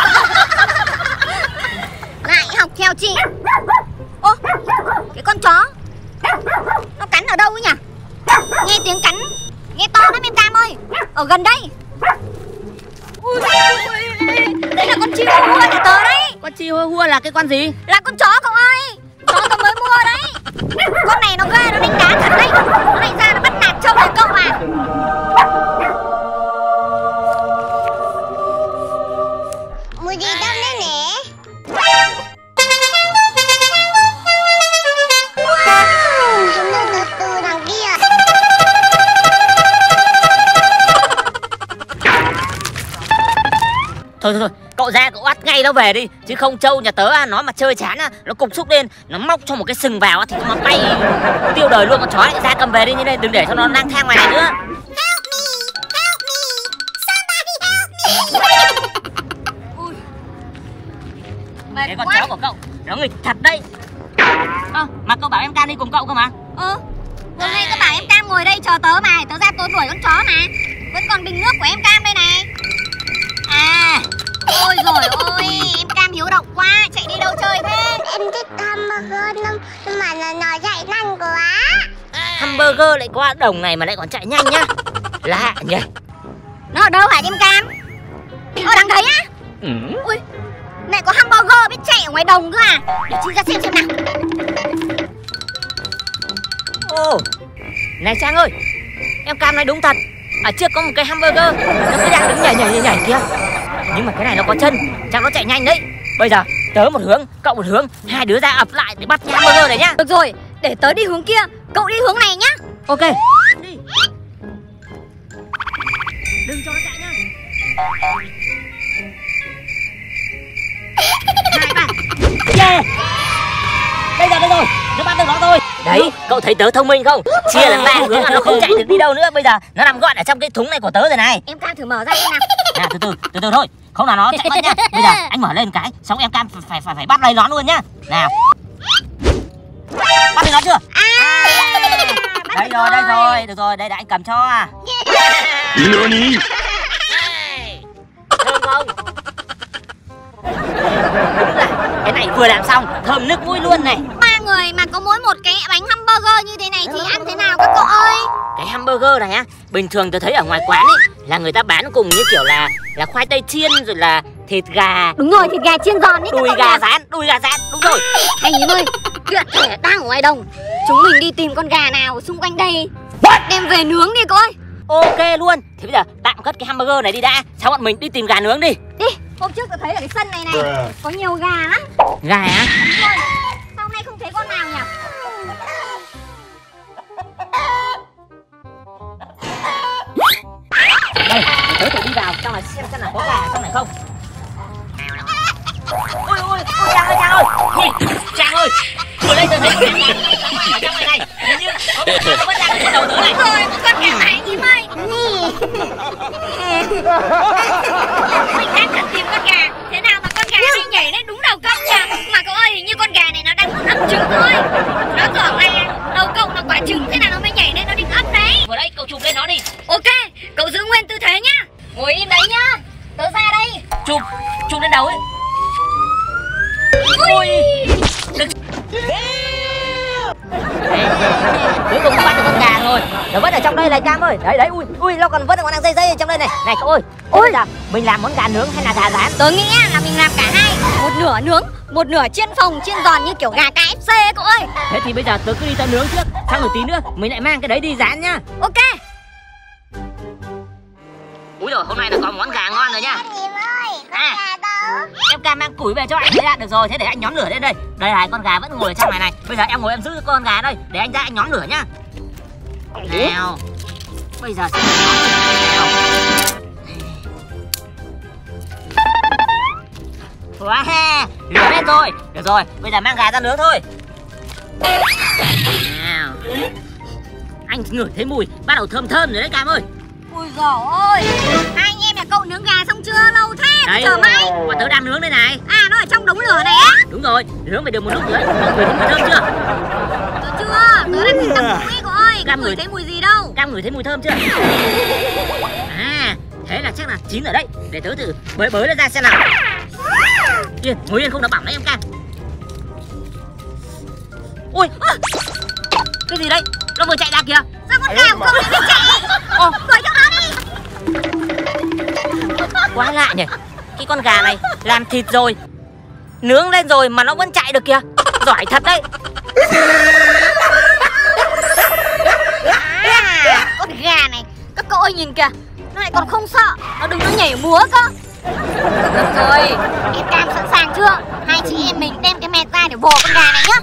Lại học theo chị. Ô, cái con chó nó cắn ở đâu ấy nhỉ? Nghe tiếng cắn nghe to lắm em Cam ơi. Ở gần đây. Ui, đây là con chihuahua nhà tớ đấy. Con chihuahua là cái con gì? Là con chó cậu ơi. Chó tớ mới mua đấy. Con này nó ghê, nó đánh đá thật đấy. Nó đánh ra nó bắt nạt trâu nhà cậu à. Mùi gì đâu nữa nè. Wow, hình như từ từ đằng kia. Thôi thôi thôi, cậu ra cậu bắt ngay nó về đi. Chứ không trâu nhà tớ à, nó mà chơi chán à, nó cục xúc lên, nó móc cho một cái sừng vào á, thì nó bay tiêu đời luôn. Con chó này ra cầm về đi, như này đừng để cho nó lang thang ngoài này nữa. Help me, help me, somebody help me. Ui, Cái mệt con quá. chó của cậu, nó nghịch thật đấy. Ơ, mà cậu bảo em Cam đi cùng cậu cơ mà. Ờ, hôm nay tớ bảo em Cam ngồi đây chờ tớ mà. Tớ ra tớ đuổi con chó mà. Vẫn còn bình nước của em Cam đây này. À, ôi rồi ôi, em Cam hiếu động quá. Chạy đi đâu chơi thế? Em thích hamburger nhưng nhưng mà nó nó chạy nhanh quá. Hamburger lại qua đồng này mà lại còn chạy nhanh nhá. Lạ nhỉ. Nó ở đâu hả em Cam? Ở đằng đấy á? Ừ. Ui, này có hamburger biết chạy ở ngoài đồng cơ à? Để chị ra xem xem nào. Ồ, này Trang ơi, em Cam nói đúng thật. Ở trước có một cái hamburger, nó cứ đang đứng nhảy nhảy nhảy nhảy kia. Nhưng mà cái này nó có chân, chắc nó chạy nhanh đấy. Bây giờ tớ một hướng, cậu một hướng, hai đứa ra ập lại để bắt cái hamburger này nhá. Được rồi, để tớ đi hướng kia, cậu đi hướng này nhá. Ok, đi. Đừng cho nó chạy nhá. Hai ba. Yeah. Đây rồi, đây rồi, nó bắt được nó thôi. Đấy, cậu thấy tớ thông minh không? Chia làm ba hướng là nó không chạy được đi đâu nữa. Bây giờ nó nằm gọn ở trong cái thúng này của tớ rồi này. Em Cam thử mở ra xem nào. Nè, từ từ, từ từ thôi. Không là nó chạy mất nhá. Bây giờ anh mở lên cái, xong em Cam phải phải phải bắt lấy nó luôn nhá. Nào. Bắt được nó chưa? À, Đây rồi, đây rồi, được rồi, đây là anh cầm cho. Nani? Thơm không? Đúng là cái này vừa làm xong, thơm nước mũi luôn này. ba người mà có mỗi một cái bánh hamburger như thế này thì ăn thế nào các cậu ơi? Cái hamburger này á, bình thường tôi thấy ở ngoài quán ấy là người ta bán cùng như kiểu là là khoai tây chiên rồi là thịt gà. Đúng rồi, thịt gà chiên giòn ấy. Đùi gà rán, đùi gà rán, đúng rồi. Anh nhím ơi, chuyện thể đang ở ngoài đồng. Chúng mình đi tìm con gà nào xung quanh đây đem về nướng đi cậu ơi. Ok luôn. Thế bây giờ tạm cất cái hamburger này đi đã, xong bọn mình đi tìm gà nướng đi. Đi, hôm trước tôi thấy ở cái sân này này có nhiều gà lắm. Gà á? Đúng rồi, sao hôm nay không thấy con nào nhỉ? Đây, tớ thử đi vào trong này xem xem là có gà trong này không. Ôi ôi, ôi Trang ơi, Trang ơi. Ui, Trang ơi, vừa lên tôi thấy một cái gà ở trong này này. Hình như có một con nó vẫn đang ở trên đầu tớ này. Rồi, một con gà này nhím ơi. Mình đang cần tìm con gà. Thế nào mà con gà này nhảy lên đúng đầu cậu nhỉ? Mà cậu ơi, hình như con gà này nó đang muốn ấp trứng thôi. Nó tưởng là đầu cậu là quả trứng, thế nào nó mới nhảy lên nó định ấp đấy. Vừa đây cậu chụp lên nó đi. Ok, cậu giữ nguyên tư thế nhá. Ngồi im đấy nhá. Tớ ra đây. Chụp, chụp lên đầu ấy. Ui, được. Cuối cùng bắt được con gà rồi. Nó vẫn ở trong đây này Cam ơi. Đấy đấy, ui ui nó còn vẫn còn đang dây dây ở trong đây này. Này cậu ơi, ôi giờ mình làm món gà nướng hay là gà rán? Tớ nghĩ là mình làm cả hai. Một nửa nướng, một nửa chiên phồng, chiên giòn như kiểu gà ca ép xê ấy, cậu ơi. Thế thì bây giờ tớ cứ đi tao nướng trước, xong rồi tí nữa mình lại mang cái đấy đi rán nhá. Ok. Úi rồi, hôm nay là có món gà ngon rồi nha. Anh Nhím ơi, con À. gà đâu? Em Cam mang củi về cho anh đấy ạ. Được rồi, thế để anh nhóm lửa lên đây. Đây này, con gà vẫn ngồi ở trong này này. Bây giờ em ngồi em giữ con gà đây, để anh ra anh nhóm lửa nhá. Nào, bây giờ sẽ nhóm lửa nào. Wow, lửa lên rồi. Được rồi, bây giờ mang gà ra nướng thôi. Nào. Anh ngửi thấy mùi bắt đầu thơm thơm rồi đấy Cam ơi. Ui dồi ôi, hai anh em nhà cậu nướng gà xong chưa? Lâu thế, Đấy, chờ mãi. bọn tớ đang nướng đây này. À, nó ở trong đống lửa này á? Đúng rồi, nướng phải được một lúc nữa. Mọi người thấy mùi thơm chưa? Tớ chưa, tớ đang tìm tăm mũi cậu ơi. này không ngửi thấy mùi gì đâu. Cam ngửi thấy mùi thơm chưa? À, thế là chắc là chín ở đấy. Để tớ thử bới bới nó ra xem nào. Kìa, ngồi yên không nó bỏng đấy em Cam. Ui, cái gì đấy? Nó vừa chạy ra kìa. Sao con gà của cậu lại chạy? Ô, đuổi theo nó đi. quá lạ nhỉ. Cái con gà này làm thịt rồi, nướng lên rồi mà nó vẫn chạy được kìa. Giỏi thật đấy. À, con gà này, các cậu ơi nhìn kìa, nó lại còn không sợ, nó đừng nó nhảy múa cơ. Được rồi, em Cam sẵn sàng chưa? Hai chị em mình đem cái mẹt ra để vồ con gà này nhá.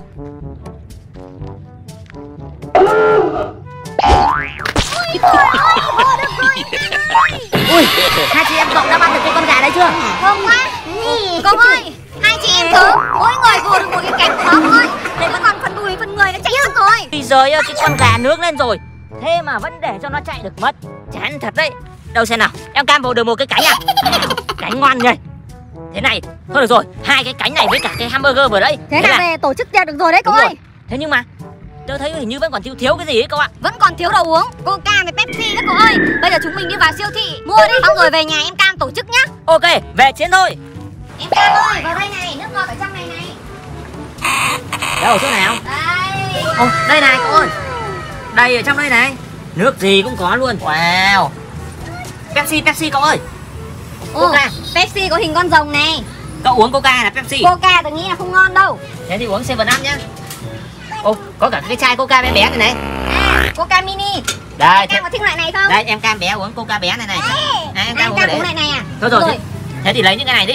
Ôi trời ơi, vồ được rồi. Ui, hai chị em cậu đã bắt được cái con gà đấy chưa? Không quá. Cậu ơi, hai chị em thử, mỗi người vồ được một cái cánh của nó thôi. Để vẫn còn phần đùi, phần người nó chạy mất rồi. Bây giờ cái con gà nướng lên rồi, thế mà vẫn để cho nó chạy được mất. Chán thật đấy. Đâu xem nào, em Cam vồ được một cái cánh à? Cánh ngoan nhỉ. Thế này, thôi được rồi, hai cái cánh này với cả cái hamburger vừa đấy. Thế, thế là về tổ chức tiệc được rồi đấy cậu ơi. Rồi. Thế nhưng mà tôi thấy hình như vẫn còn thiếu thiếu cái gì ấy cậu ạ. Vẫn còn thiếu đồ uống, Coca với Pepsi đó cậu ơi. Bây giờ chúng mình đi vào siêu thị mua đi, xong rồi về nhà em Cam tổ chức nhá. Ok, về chiến thôi. Em Cam ơi, vào đây này, nước ngọt ở trong này này. Đâu, chỗ nào? Đây. Ồ, đây này cậu ơi. Đây ở trong đây này. Nước gì cũng có luôn. Wow. Pepsi, Pepsi cậu ơi. Ồ, Coca. Pepsi có hình con rồng này. Cậu uống Coca là Pepsi. Coca tôi nghĩ là không ngon đâu. Thế thì uống seven up nhá. Ô, có cả cái chai Coca bé bé này này. À, Coca mini. Đây, Em Cam có thích loại này không? đây em Cam bé uống Coca bé này này. À, em Cam uống uống loại này à? Thôi rồi, rồi. Thế, thế thì lấy những cái này đi.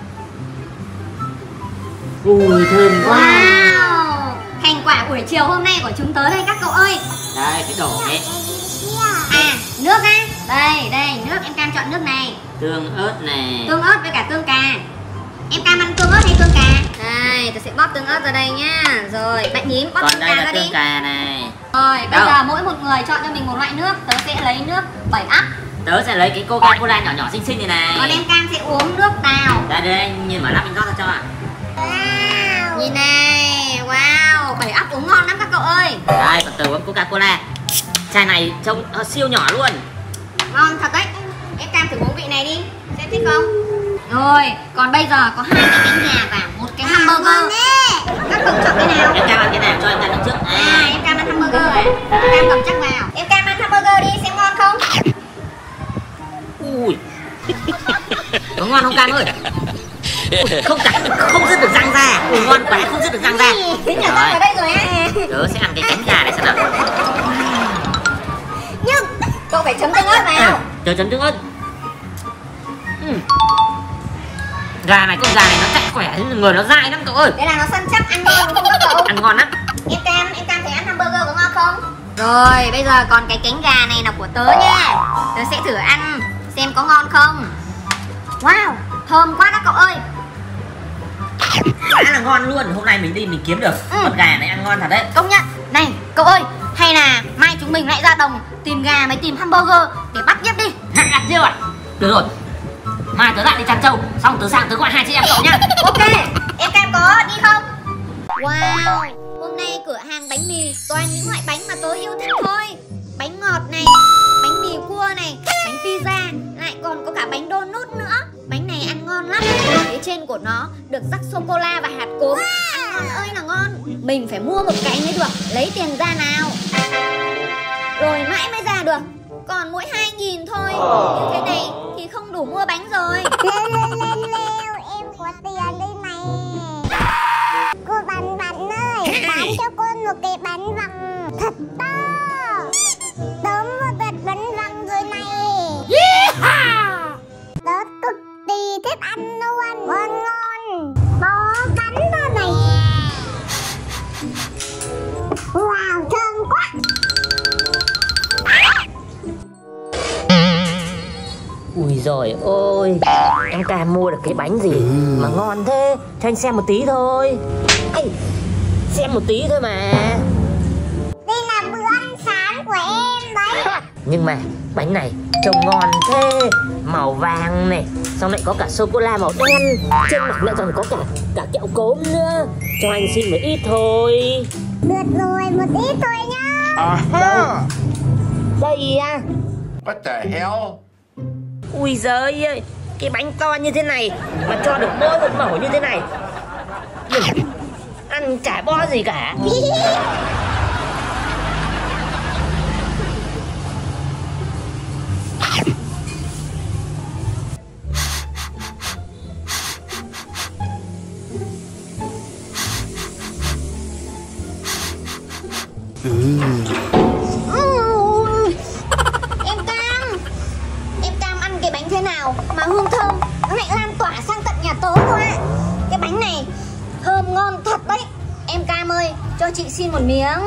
Ui, thơm quá. Wow. Thành quả buổi chiều hôm nay của chúng tớ đây các cậu ơi. Đây, phải đổ đấy. À, nước á. Đây, đây, nước em Cam chọn nước này. Tương ớt này. Tương ớt với cả tương cà. Em Cam ăn tương ớt hay tương cà? Đây, tôi sẽ bóp tương ớt ra đây nhá. Rồi, bạn nhím bóp Còn tương đây cà là ra tương đi. cà này. Rồi, bây Đâu? giờ mỗi một người chọn cho mình một loại nước. Tớ sẽ lấy nước bảy ắp. Tớ sẽ lấy cái Coca-Cola nhỏ nhỏ xinh xinh này này. Còn em Cam sẽ uống nước tàu. Đây đây, anh nhìn mở nắp anh rót ra cho ạ. Nhìn này, wow, bảy ắp uống ngon lắm các cậu ơi. Đây, còn tớ uống Coca-Cola. Chai này trông uh, siêu nhỏ luôn. Ngon thật đấy. Em Cam thử uống vị này đi, xem thích không? Rồi, còn bây giờ có hai cái cánh gà và một cái hamburger. Các cậu chọn cái nào? Em Cam ăn cái nào cho em Cam ăn trước. À, em Cam ăn hamburger. Em Cam cầm chắc vào. Em Cam ăn hamburger đi, xem ngon không? Ui. Có ngon không Cam ơi? Ui, không cả không dứt được răng ra. Ui, ngon quá không dứt được răng ra. Thế nhỏ răng vào đây rồi á. Tớ sẽ ăn cái cánh gà này xem nào. Nhưng cậu phải chấm tương ớt vào. Tớ chấm tương ớt. Ừ. Gà này, con gà này nó chạy khỏe, người nó dai lắm cậu ơi. Đây là nó săn chắc, ăn ngon không các cậu? Ăn ngon lắm. Em Cam, em Cam thấy ăn hamburger có ngon không? Rồi, bây giờ còn cái cánh gà này là của tớ nha. Tớ sẽ thử ăn xem có ngon không. Wow, thơm quá các cậu ơi. Quá là ngon luôn. Hôm nay mình đi mình kiếm được Ừ. con gà này ăn ngon thật đấy. Công nhận. Này, cậu ơi, hay là mai chúng mình lại ra đồng tìm gà mới tìm hamburger để bắt tiếp đi. Hạ đặt riêu à? Được rồi. Mai tớ lại đi chăn trâu, xong tớ sang tớ gọi hai chị em cậu nhá. Ok, em Cam có đi không? Wow, hôm nay cửa hàng bánh mì toàn những loại bánh mà tớ yêu thích thôi. Bánh ngọt này, bánh mì cua này, bánh pizza, lại còn có cả bánh donut nữa. Bánh này ăn ngon lắm. Phía trên của nó được rắc sô-cô-la và hạt cốm. Ăn ngon ơi là ngon. Mình phải mua một cái mới được, lấy tiền ra nào. Rồi mãi mới ra được. Còn mỗi hai nghìn thôi. Như thế này thì không đủ mua bánh rồi. Lêu lêu lêu lêu, em có tiền đây này. Cô bạn bạn ơi, bán cho con một cái bánh vàng thật to. Tớ mua đợt bánh vàng rồi này. Tớ cực kỳ thích ăn luôn. Ngon ngon. Bó cắn ra này. Wow, thơm quá. Ui giời ơi, em Cam mua được cái bánh gì mà ngon thế. Cho anh xem một tí thôi. Ê, xem một tí thôi mà. Đây là bữa ăn sáng của em đấy. Nhưng mà bánh này trông ngon thế. Màu vàng này, xong lại có cả sô-cô-la màu đen. Trên mặt lại còn có cả cả kẹo cốm nữa. Cho anh xin một ít thôi. Được rồi, một ít thôi nhá. Aha! Đây à. What the hell? Ui giời ơi, cái bánh to như thế này mà cho được mỗi một mẩu như thế này. Ăn chả bo gì cả. Em Cam, em Cam ăn cái bánh thế nào mà hương thơm nó lại lan tỏa sang tận nhà tớ cơ ạ. Cái bánh này thơm ngon thật đấy. Em Cam ơi, cho chị xin một miếng.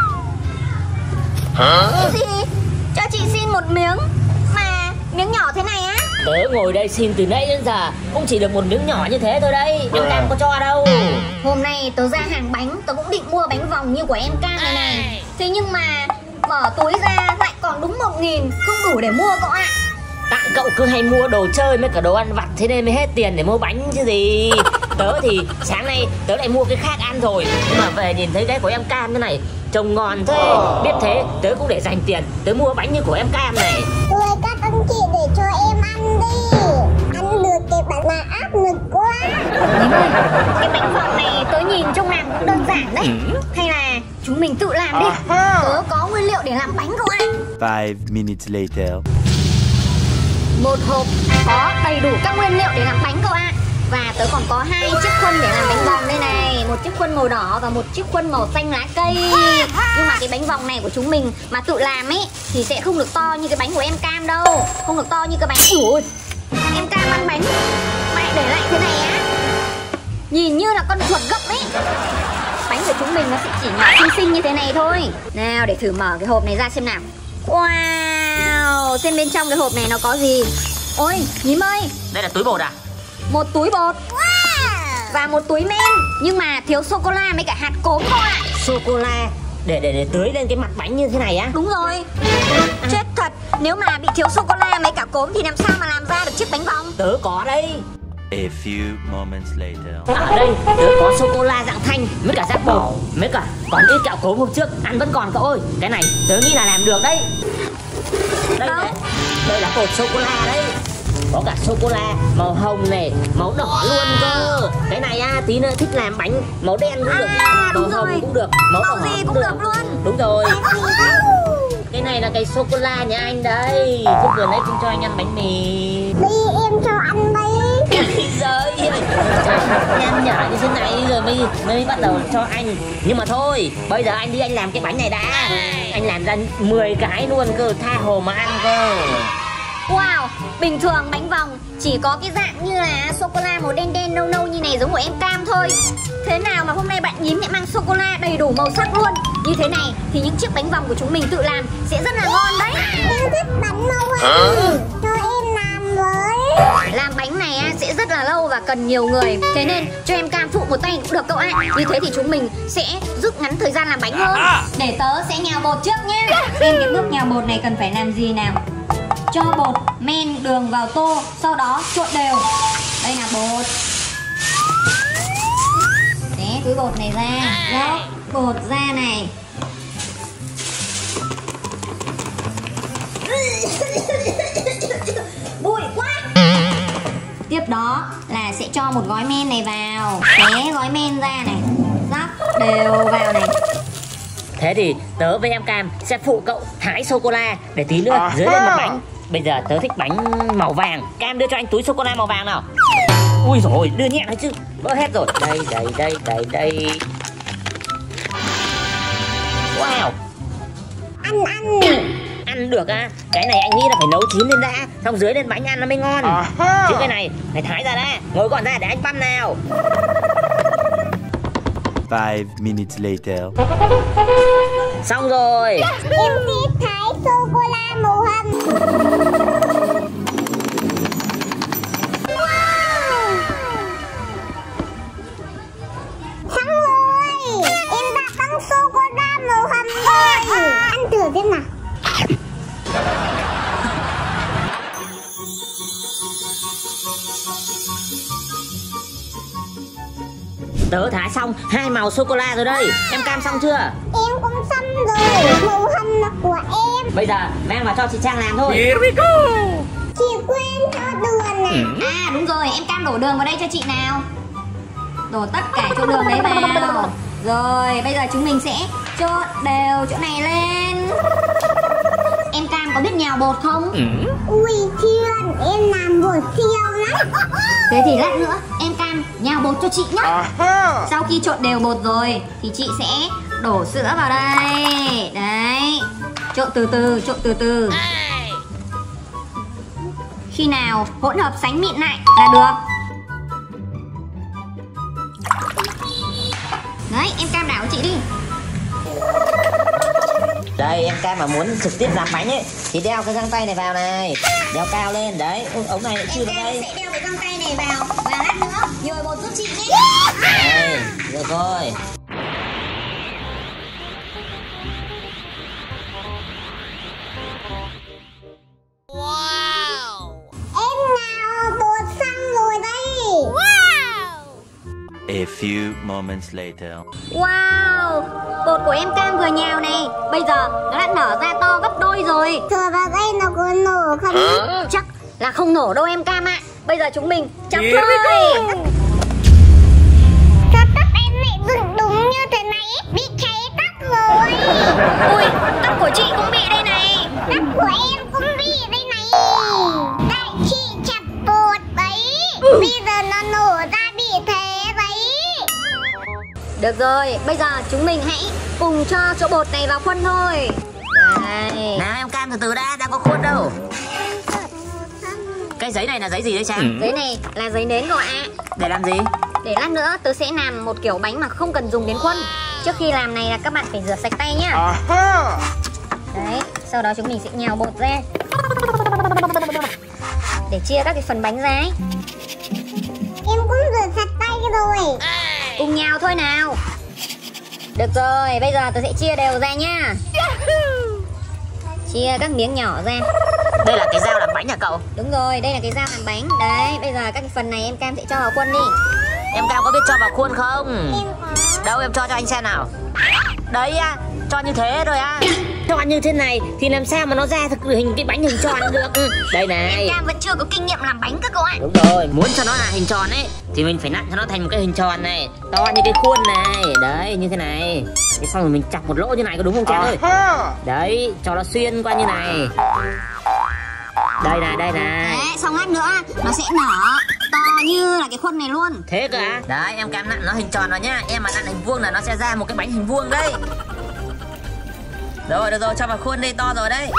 Hả? Cái gì? Cho chị xin một miếng mà miếng nhỏ thế này á? Tớ ngồi đây xin từ nãy đến giờ cũng chỉ được một miếng nhỏ như thế thôi đấy. Em Cam có cho đâu. Hôm nay tớ ra hàng bánh, tớ cũng định mua bánh vòng như của em Cam này này. Thế nhưng mà mở túi ra lại còn đúng một nghìn, không đủ để mua cậu ạ. Tại cậu cứ hay mua đồ chơi với cả đồ ăn vặt, thế nên mới hết tiền để mua bánh chứ gì. Tớ thì sáng nay tớ lại mua cái khác ăn rồi, nhưng mà về nhìn thấy cái của em Cam thế này trông ngon thế, biết thế tớ cũng để dành tiền tớ mua bánh như của em Cam này. Ôi các anh chị để cho em ăn đi. Ăn được cái bánh mà áp lực quá. Nín ơi, cái bánh vòng này tớ nhìn trông làm cũng đơn giản đấy. Hay là chúng mình tự làm đi. Tớ có nguyên liệu để làm bánh cậu ạ. Five minutes later. Một hộp có đầy đủ các nguyên liệu để làm bánh cậu ạ. Và tớ còn có hai chiếc khuôn để làm bánh vòng đây này. Một chiếc khuôn màu đỏ và một chiếc khuôn màu xanh lá cây. Nhưng mà cái bánh vòng này của chúng mình mà tự làm ấy thì sẽ không được to như cái bánh của em Cam đâu. Không được to như cái bánh. Ủa, em Cam ăn bánh mà lại để lại thế này á, nhìn như là con chuột gấp ấy. Bánh của chúng mình nó sẽ chỉ nhỏ xinh xinh như thế này thôi. Nào để thử mở cái hộp này ra xem nào. Wow, xem bên trong cái hộp này nó có gì. Ôi, nhím ơi, Đây là túi bột à? một túi bột và một túi men, nhưng mà thiếu sô cô la với cả hạt cốm thôi ạ. Sô cô la để để để tưới lên cái mặt bánh như thế này á? Đúng rồi. Chết thật, nếu mà bị thiếu sô cô la với cả cốm thì làm sao mà làm ra được chiếc bánh vòng. Tớ có đây. A few moments later. Ở đây tớ có sô cô la dạng thanh với cả dạng bột, với cả còn ít kẹo cốm hôm trước ăn vẫn còn cậu ơi. Cái này tớ nghĩ là làm được đấy. Đây Đâu? này, đây là bột sô cô la đấy. Có cả sô cô la màu hồng này, màu đỏ luôn cơ. Cái này á, tí nữa thích làm bánh màu đen cũng được, À, màu đúng hồng rồi. cũng được, màu Màu đỏ gì cũng được luôn. Đúng rồi. Cái này là cái sô cô la nhà anh đấy. Chứ vừa nãy không cho anh ăn bánh mì. Đi em cho ăn đi. Giời ơi, nhăn nhở như thế này rồi mới mới bắt đầu cho anh. Nhưng mà thôi, bây giờ anh đi anh làm cái bánh này đã. Anh làm ra mười cái luôn cơ, tha hồ mà ăn cơ. Wow, bình thường bánh vòng chỉ có cái dạng như là sô-cô-la màu đen đen nâu nâu như này giống của em Cam thôi. Thế nào mà hôm nay bạn nhím lại mang sô-cô-la đầy đủ màu sắc luôn. Như thế này thì những chiếc bánh vòng của chúng mình tự làm sẽ rất là ngon đấy. Em thích bánh màu hồng. Cho em làm với. Làm bánh này á, sẽ rất là lâu và cần nhiều người. Thế nên cho em Cam phụ một tay cũng được cậu ạ. Như thế thì chúng mình sẽ rút ngắn thời gian làm bánh hơn. Để tớ sẽ nhào bột trước nhé. Xem cái bước nhào bột này cần phải làm gì nào. Cho bột, men, đường vào tô, sau đó trộn đều. Đây là bột. Đấy, túi bột này ra, róc bột ra này. Bụi quá. Tiếp đó là sẽ cho một gói men này vào. Xé gói men ra này, rắc đều vào này. Thế thì tớ với em Cam sẽ phụ cậu thái sô-cô-la để tí nữa dưới lên mặt bánh. Bây giờ tớ thích bánh màu vàng. Cam đưa cho anh túi sô-cô-la màu vàng nào. Ui rồi đưa nhẹ thôi chứ, vỡ hết rồi. Đây đây đây đây đây. Wow, Ăn ăn. ăn được à? Cái này anh nghĩ là phải nấu chín lên đã, xong dưới lên bánh ăn nó mới ngon. Chứ cái này phải thái ra đã. Ngồi gọn ra để anh băm nào. Five minutes later. Xong rồi. Em thích thái sô-cô-la màu hồng. Wow. Xong rồi. Em đã băng sô-cô-la màu hồng rồi. Ăn thử xem nào. Tớ thái xong hai màu sô-cô-la rồi đây. Em Cam xong chưa? Em cũng xong rồi. Màu hồng là của em. Bây giờ mang vào cho chị Trang làm thôi. Here we go. Chị quên cho đường này. À đúng rồi, em Cam đổ đường vào đây cho chị nào. Đổ tất cả chỗ đường đấy vào. Rồi, bây giờ chúng mình sẽ trộn đều chỗ này lên. Em Cam có biết nhào bột không? Ui thiên, em làm bột siêu lắm. Thế thì lát nữa em Cam nhào bột cho chị nhé. Aha. Sau khi trộn đều bột rồi thì chị sẽ đổ sữa vào đây. Đấy, trộn từ từ, trộn từ từ. Khi nào hỗn hợp sánh mịn lại là được. Đấy, em Cam đảo chị đi. Đây em Cam mà muốn trực tiếp làm bánh ấy thì đeo cái găng tay này vào này, đeo cao lên đấy. Ôi, ống này chưa Em vào Cam đây. sẽ đeo cái găng tay này vào và lát nữa nhồi bột giúp chị nhé. Đây, được rồi. Em nào bột xong rồi đây. A few moments later. Wow, bột của em Cam vừa nhào này bây giờ nó đã nở ra to gấp đôi rồi. Thở vào đây nó có nổ không? Chắc là không nổ đâu em Cam ạ. Bây giờ chúng mình chặt Here we thôi. Sao tóc em lại dựng đúng như thế này? Bị cháy tóc rồi. Ui, tóc của chị cũng bị đây này. Tóc của em cũng bị đây này. Tại chị chặt bột đấy. Bây giờ nó nổ ra bị thế đấy. Được rồi, bây giờ chúng mình hãy cùng cho chỗ bột này vào khuôn thôi. Đây. Nào em Cam từ từ đã, đang có khuôn đâu. Cái giấy này là giấy gì đấy Trang? Giấy này là giấy nến rồi ạ. Để làm gì? Để lát nữa tớ sẽ làm một kiểu bánh mà không cần dùng đến khuôn. Trước khi làm này là các bạn phải rửa sạch tay nhá. Aha. Đấy, sau đó chúng mình sẽ nhào bột ra để chia các cái phần bánh ra ấy. Em cũng rửa sạch tay rồi. Cùng nhào thôi nào. Được rồi, bây giờ tớ sẽ chia đều ra nhá. Chia các miếng nhỏ ra. Đây là cái dao làm bánh hả cậu? Đúng rồi, đây là cái dao làm bánh. Đấy, bây giờ các cái phần này em Cam sẽ cho vào khuôn đi. Em Cam có biết cho vào khuôn không? Em có. Đâu em cho cho anh xem nào. Đấy à, cho như thế rồi à. Cho như thế này thì làm sao mà nó ra thực hình cái bánh hình tròn được. Đây này. Em Cam vẫn chưa có kinh nghiệm làm bánh các cậu ạ. Đúng rồi, muốn cho nó là hình tròn ấy thì mình phải nặn cho nó thành một cái hình tròn này, to như cái khuôn này. Đấy, như thế này. Thế xong rồi mình chọc một lỗ như này, có đúng không Trang ơi? Aha. Đấy, cho nó xuyên qua như này. Đây này, đây này. Đấy, xong lát nữa nó sẽ nở to như là cái khuôn này luôn. Thế cơ à? Đấy, em Cam nặn nó hình tròn vào nhá. Em mà nặn hình vuông là nó sẽ ra một cái bánh hình vuông đấy. Rồi, được rồi, cho vào khuôn đi, to rồi đấy.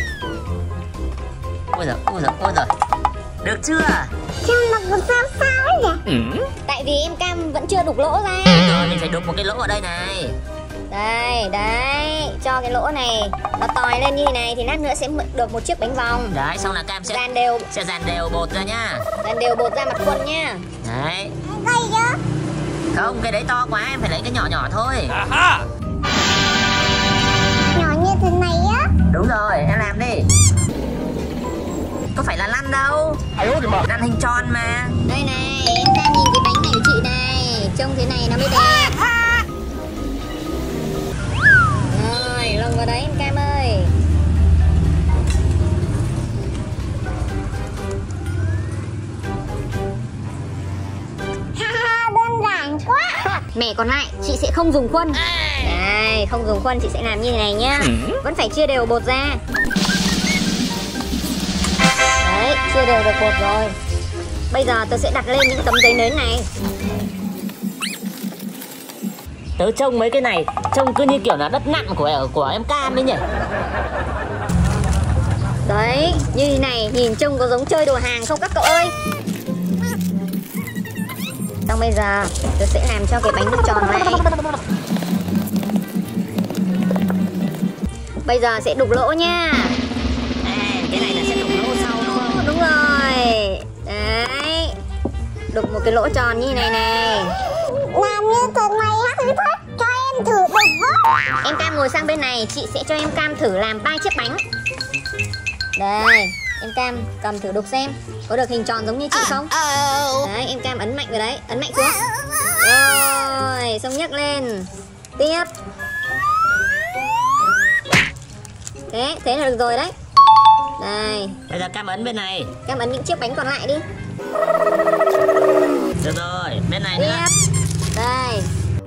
Ôi giời, ôi giời, ôi giời. Được chưa? Trông nó có sao sao nhỉ? Tại vì em Cam vẫn chưa đục lỗ ra. Rồi, mình phải đục một cái lỗ ở đây này. Đây, đấy, cho cái lỗ này nó tòi lên như thế này thì lát nữa sẽ được một chiếc bánh vòng. Đấy, xong là Cam sẽ Dàn đều, sẽ dàn đều bột ra nhá. dàn đều bột ra mặt khuôn nhá. Đấy. Đây chứ. Không, cái đấy to quá, em phải lấy cái nhỏ nhỏ thôi. Aha. Nhỏ như thế này á. Đúng rồi, em làm đi. Có phải là lăn đâu. Lăn hình tròn mà. Đây này, em Cam nhìn cái bánh này của chị này. Trông thế này nó mới đẹp. Rồi, lồng vào đấy em Cam ơi. Ha đơn giản quá. Mẻ còn lại chị sẽ không dùng khuôn. Đây, không dùng khuôn chị sẽ làm như thế này nhá. Vẫn phải chia đều bột ra. Đấy, chia đều được bột rồi. Bây giờ tôi sẽ đặt lên những tấm giấy nến này. Tớ trông mấy cái này trông cứ như kiểu là đất nặn của của em Cam ấy nhỉ. Đấy, như thế này nhìn trông có giống chơi đồ hàng không các cậu ơi. Xong bây giờ tôi sẽ làm cho cái bánh nó tròn lại. Bây giờ sẽ đục lỗ nha. À, cái này là sẽ đục lỗ sau đúng không? Đúng rồi. Đấy, đục một cái lỗ tròn như này này. Làm như thế này hắc lý thoát. Cho em thử đục với. Em Cam ngồi sang bên này, chị sẽ cho em Cam thử làm ba chiếc bánh. Đây, em Cam cầm thử đục xem có được hình tròn giống như chị không. Đấy, em Cam ấn mạnh vào đấy, ấn mạnh xuống. Rồi, xong nhấc lên. Tiếp. Thế, thế là được rồi đấy. Đây. Bây giờ Cam ấn bên này. Cam ấn những chiếc bánh còn lại đi. Được rồi, bên này nữa. Tiếp. Đây.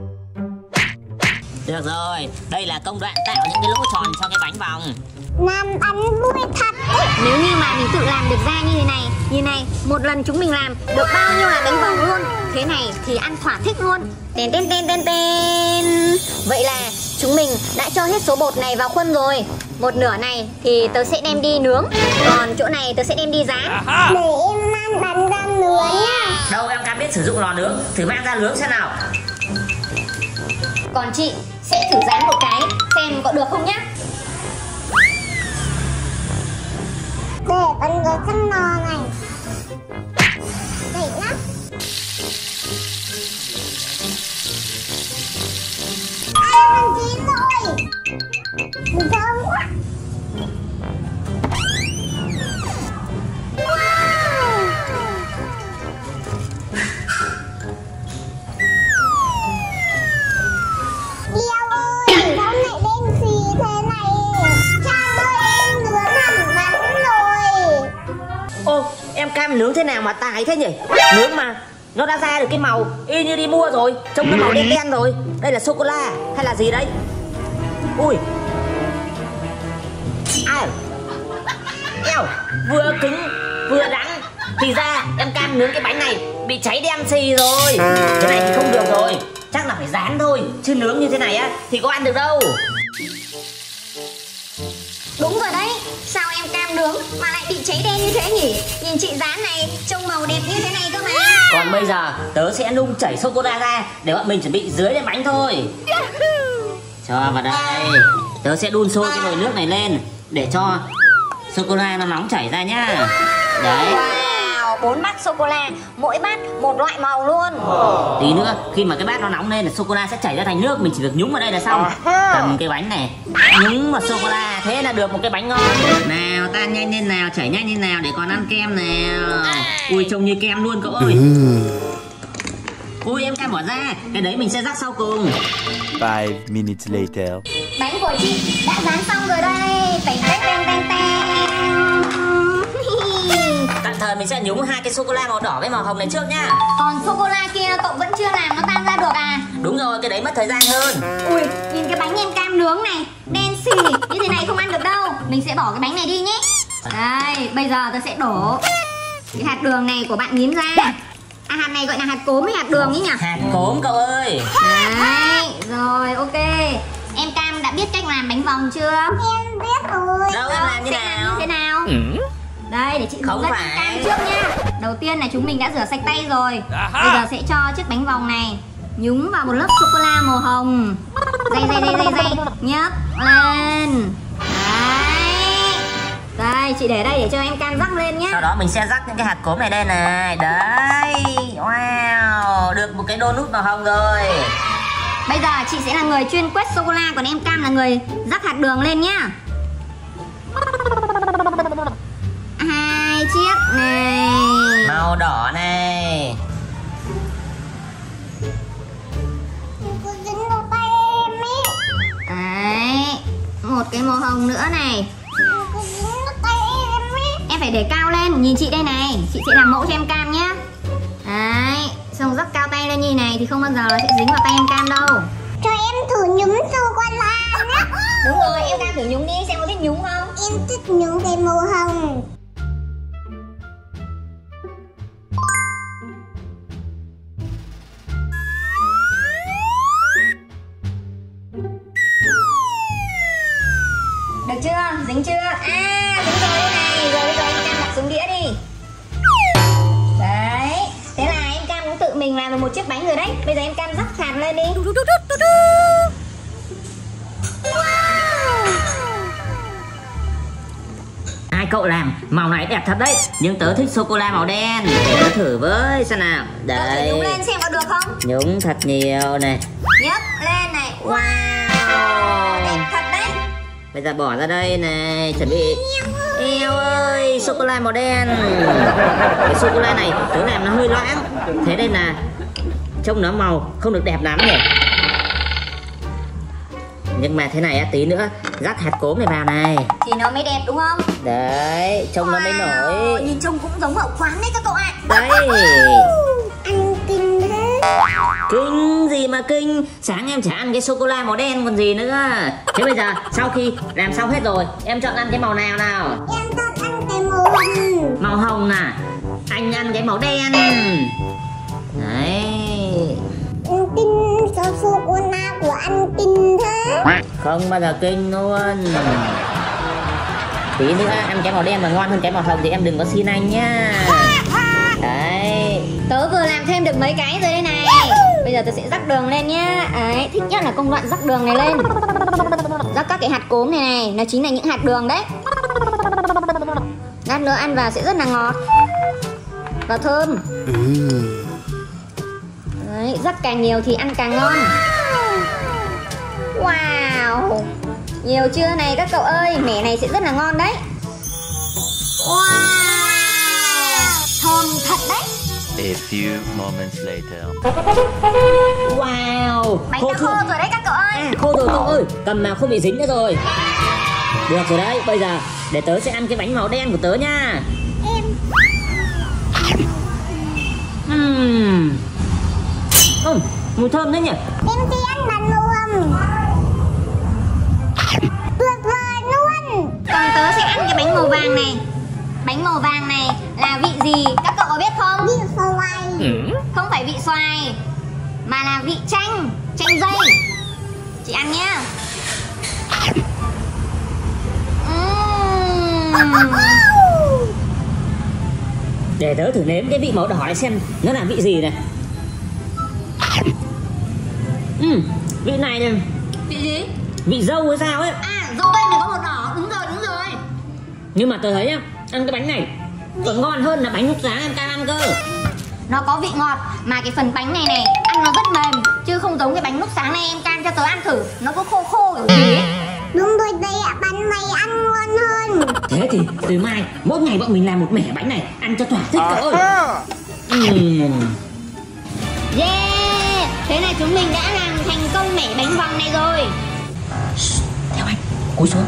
Được rồi, đây là công đoạn tạo những cái lỗ tròn cho cái bánh vòng. Làm bánh vui thật đấy. Nếu như mà mình tự làm được ra như thế này, như này, một lần chúng mình làm được bao nhiêu là bánh vòng luôn. Thế này thì ăn thỏa thích luôn. Tên tên tên tên tên. Vậy là chúng mình đã cho hết số bột này vào khuôn rồi. Một nửa này thì tớ sẽ đem đi nướng, còn chỗ này tớ sẽ đem đi rán. Để em mang bánh ra nướng nha. Đâu em Cam biết sử dụng lò nướng, thử mang ra nướng xem nào. Còn chị sẽ thử rán một cái xem có được không nhá. Để bánh vào trong lò này. Vậy lắm. À, mình chín rồi. Thơm quá. Wow. Yêu ơi, sao lại đen xì thế này? Cha ơi, em nướng hẳn bánh rồi. Ô, em Cam nướng thế nào mà tài thế nhỉ? Nướng mà nó đã ra được cái màu y như đi mua rồi, trông nó màu đen đen rồi. Đây là sô cô la hay là gì đấy? Ui. À. Eo, vừa cứng vừa đắng. Thì ra em Cam nướng cái bánh này bị cháy đen xì rồi. Cái này thì không được rồi, chắc là phải rán thôi, chứ nướng như thế này á thì có ăn được đâu. Đúng rồi đấy, sao em Cam nướng mà lại bị cháy đen như thế nhỉ? Nhìn chị rán này trông màu đẹp như thế này cơ mà. Còn bây giờ tớ sẽ nung chảy sô cô la ra để bọn mình chuẩn bị dưới lên bánh thôi. Cho vào đây. Tớ sẽ đun sôi cái nồi nước này lên để cho sô cô la nó nóng chảy ra nhá. Đấy. Wow, bốn bát sô cô la, mỗi bát một loại màu luôn. Tí nữa khi mà cái bát nó nóng lên là sô cô la sẽ chảy ra thành nước, mình chỉ việc nhúng vào đây là xong. Cầm cái bánh này nhúng vào sô cô la, thế là được một cái bánh ngon. Nào tan nhanh lên nào, chảy nhanh lên nào để còn ăn kem nào. Ui trông như kem luôn cậu ơi. Ui em Cam bỏ ra, cái đấy mình sẽ rắc sau cùng. Five minutes later. Bánh của chị đã rán xong rồi đây. Tành tành tành tành tành. Tạm thời mình sẽ nhúng hai cái sô cô la màu đỏ với màu hồng này trước nhá. Còn sô cô la kia cậu vẫn chưa làm nó tan ra được à? Đúng rồi, cái đấy mất thời gian hơn. Ui, nhìn cái bánh em Cam nướng này, đen xì như thế này không ăn được đâu. Mình sẽ bỏ cái bánh này đi nhé. Đây, bây giờ tôi sẽ đổ cái hạt đường này của bạn nhím ra. À, hạt này gọi là hạt cốm hay hạt đường nhỉ nhỉ? Hạt cốm cậu ơi. Đấy, rồi ok. Em Cam đã biết cách làm bánh vòng chưa? Em biết rồi. Đâu em làm như sẽ làm nào? như thế nào? Đây để chị Không hướng dẫn phải. em Cam trước nha. Đầu tiên là chúng mình đã rửa sạch tay rồi. Bây giờ sẽ cho chiếc bánh vòng này nhúng vào một lớp sô cô la màu hồng. Dây dây dây dây dây nhấc lên. Đấy. Đây chị để đây để cho em Cam rắc lên nhé. Sau đó mình sẽ rắc những cái hạt cốm này lên này. Đấy. Wow, được một cái donut màu hồng rồi. Bây giờ chị sẽ là người chuyên quét sô cô la, còn em Cam là người rắc hạt đường lên nhá. Hai chiếc này. Màu đỏ này. Cô dính vào tay em ấy. Đấy. Một cái màu hồng nữa này. Cô dính vào tay em ấy. Em phải để cao lên, nhìn chị đây này. Chị sẽ làm mẫu cho em Cam nhá. Đấy. Xong rắc cao tay lên như này thì không bao giờ nó sẽ dính vào tay em Cam đâu. Cho em thử nhúng sô cô la nhé. Đúng rồi, em Cam thử nhúng đi xem có biết nhúng không. Em thích nhúng cái màu hồng. Được chưa? Dính chưa? À, dính rồi đây này. Rồi bây giờ em Cam đặt xuống đĩa đi. Đấy. Thế là em Cam cũng tự mình làm được một chiếc bánh rồi đấy. Bây giờ em Cam rắc hạt lên đi. Hai cậu làm màu này đẹp thật đấy, nhưng tớ thích sô cô la màu đen. Để tớ thử với xem nào. Cậu thử Đấy. nhúng lên xem có được không? Nhúng thật nhiều này. Nhấc lên này. Wow, đẹp thật đấy. Bây giờ bỏ ra đây này, chuẩn bị. Eo ơi, sô cô la màu đen. Cái sô cô la này tớ làm nó hơi loãng, thế nên là trông nó màu không được đẹp lắm nhỉ. Nhưng mà thế này á, tí nữa rắc hạt cốm này vào này thì nó mới đẹp đúng không? đấy, trông wow, nó mới nổi. Nhìn trông cũng giống ở quán đấy các cậu ạ. Đấy. Ăn kinh thế. Kinh gì mà kinh, sáng em chả ăn cái sô cô la màu đen còn gì nữa. Thế bây giờ sau khi làm xong hết rồi, em chọn ăn cái màu nào nào? Em chọn ăn cái màu hồng. Màu hồng à? Anh ăn cái màu đen. Đấy. Kinh cho sô cô la của ăn kinh thế. Không bao giờ kinh luôn. Tí nữa ăn cái màu đen mà ngon hơn cái màu hồng thì em đừng có xin anh nhá. Đấy. Tớ vừa làm thêm được mấy cái rồi đây này. Bây giờ tớ sẽ rắc đường lên nhá. Đấy, thích nhất là công đoạn rắc đường này lên. Rắc các cái hạt cốm này này, nó chính là những hạt đường đấy. Lát nữa ăn vào sẽ rất là ngọt và thơm. Đấy, rắc càng nhiều thì ăn càng ngon. Wow, nhiều chưa này các cậu ơi, mẻ này sẽ rất là ngon đấy. Wow, thơm thật đấy. A few moments later. Wow, Bánh khô đã khô rồi đấy các cậu ơi. À, khô rồi cậu ơi, cầm mà không bị dính nữa rồi. Được rồi đấy, bây giờ để tớ sẽ ăn cái bánh màu đen của tớ nha. Em Uhm. Uhm, mùi thơm đấy nhỉ. Em đi ăn bánh màu hồng. Tuyệt vời luôn. Còn tớ sẽ ăn cái bánh màu vàng này. Bánh màu vàng này là vị gì các cậu có biết không? Vị xoài. Không phải vị xoài mà là vị chanh, chanh dây. Chị ăn nhá. Uhm. Để tớ thử nếm cái vị màu đỏ này xem nó là vị gì này. Uhm, vị này này. Vị gì? Vị dâu hay sao ấy. À, dâu tây này có màu đỏ, đúng rồi, đúng rồi. Nhưng mà tớ thấy á, ăn cái bánh này còn ngon hơn là bánh lúc sáng em can ăn cơ. Nó có vị ngọt mà cái phần bánh này này ăn nó rất mềm, chứ không giống cái bánh lúc sáng này em can cho tớ ăn thử, nó có khô khô kiểu gì ấy. Đúng rồi đấy ạ, bánh này ăn ngon hơn. Thế thì từ mai mỗi ngày bọn mình làm một mẻ bánh này ăn cho thỏa thích cậu ơi. Uhm. Yeah, thế này chúng mình đã làm thành công mẻ bánh vòng này rồi. Theo anh, cúi xuống.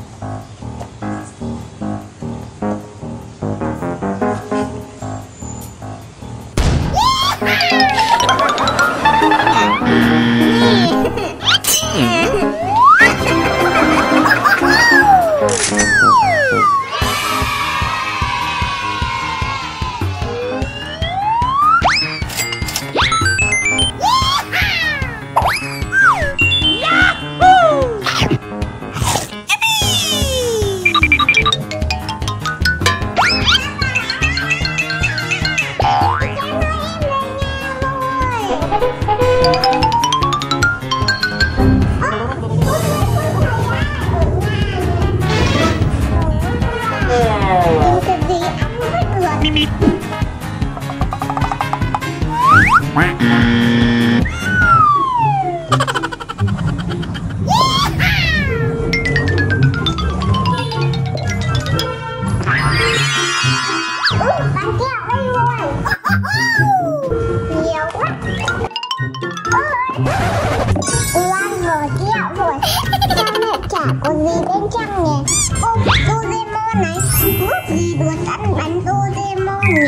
Có gì bên trong nhỉ? Ô, Doraemon này. Ước gì được ăn bánh Doraemon nhỉ?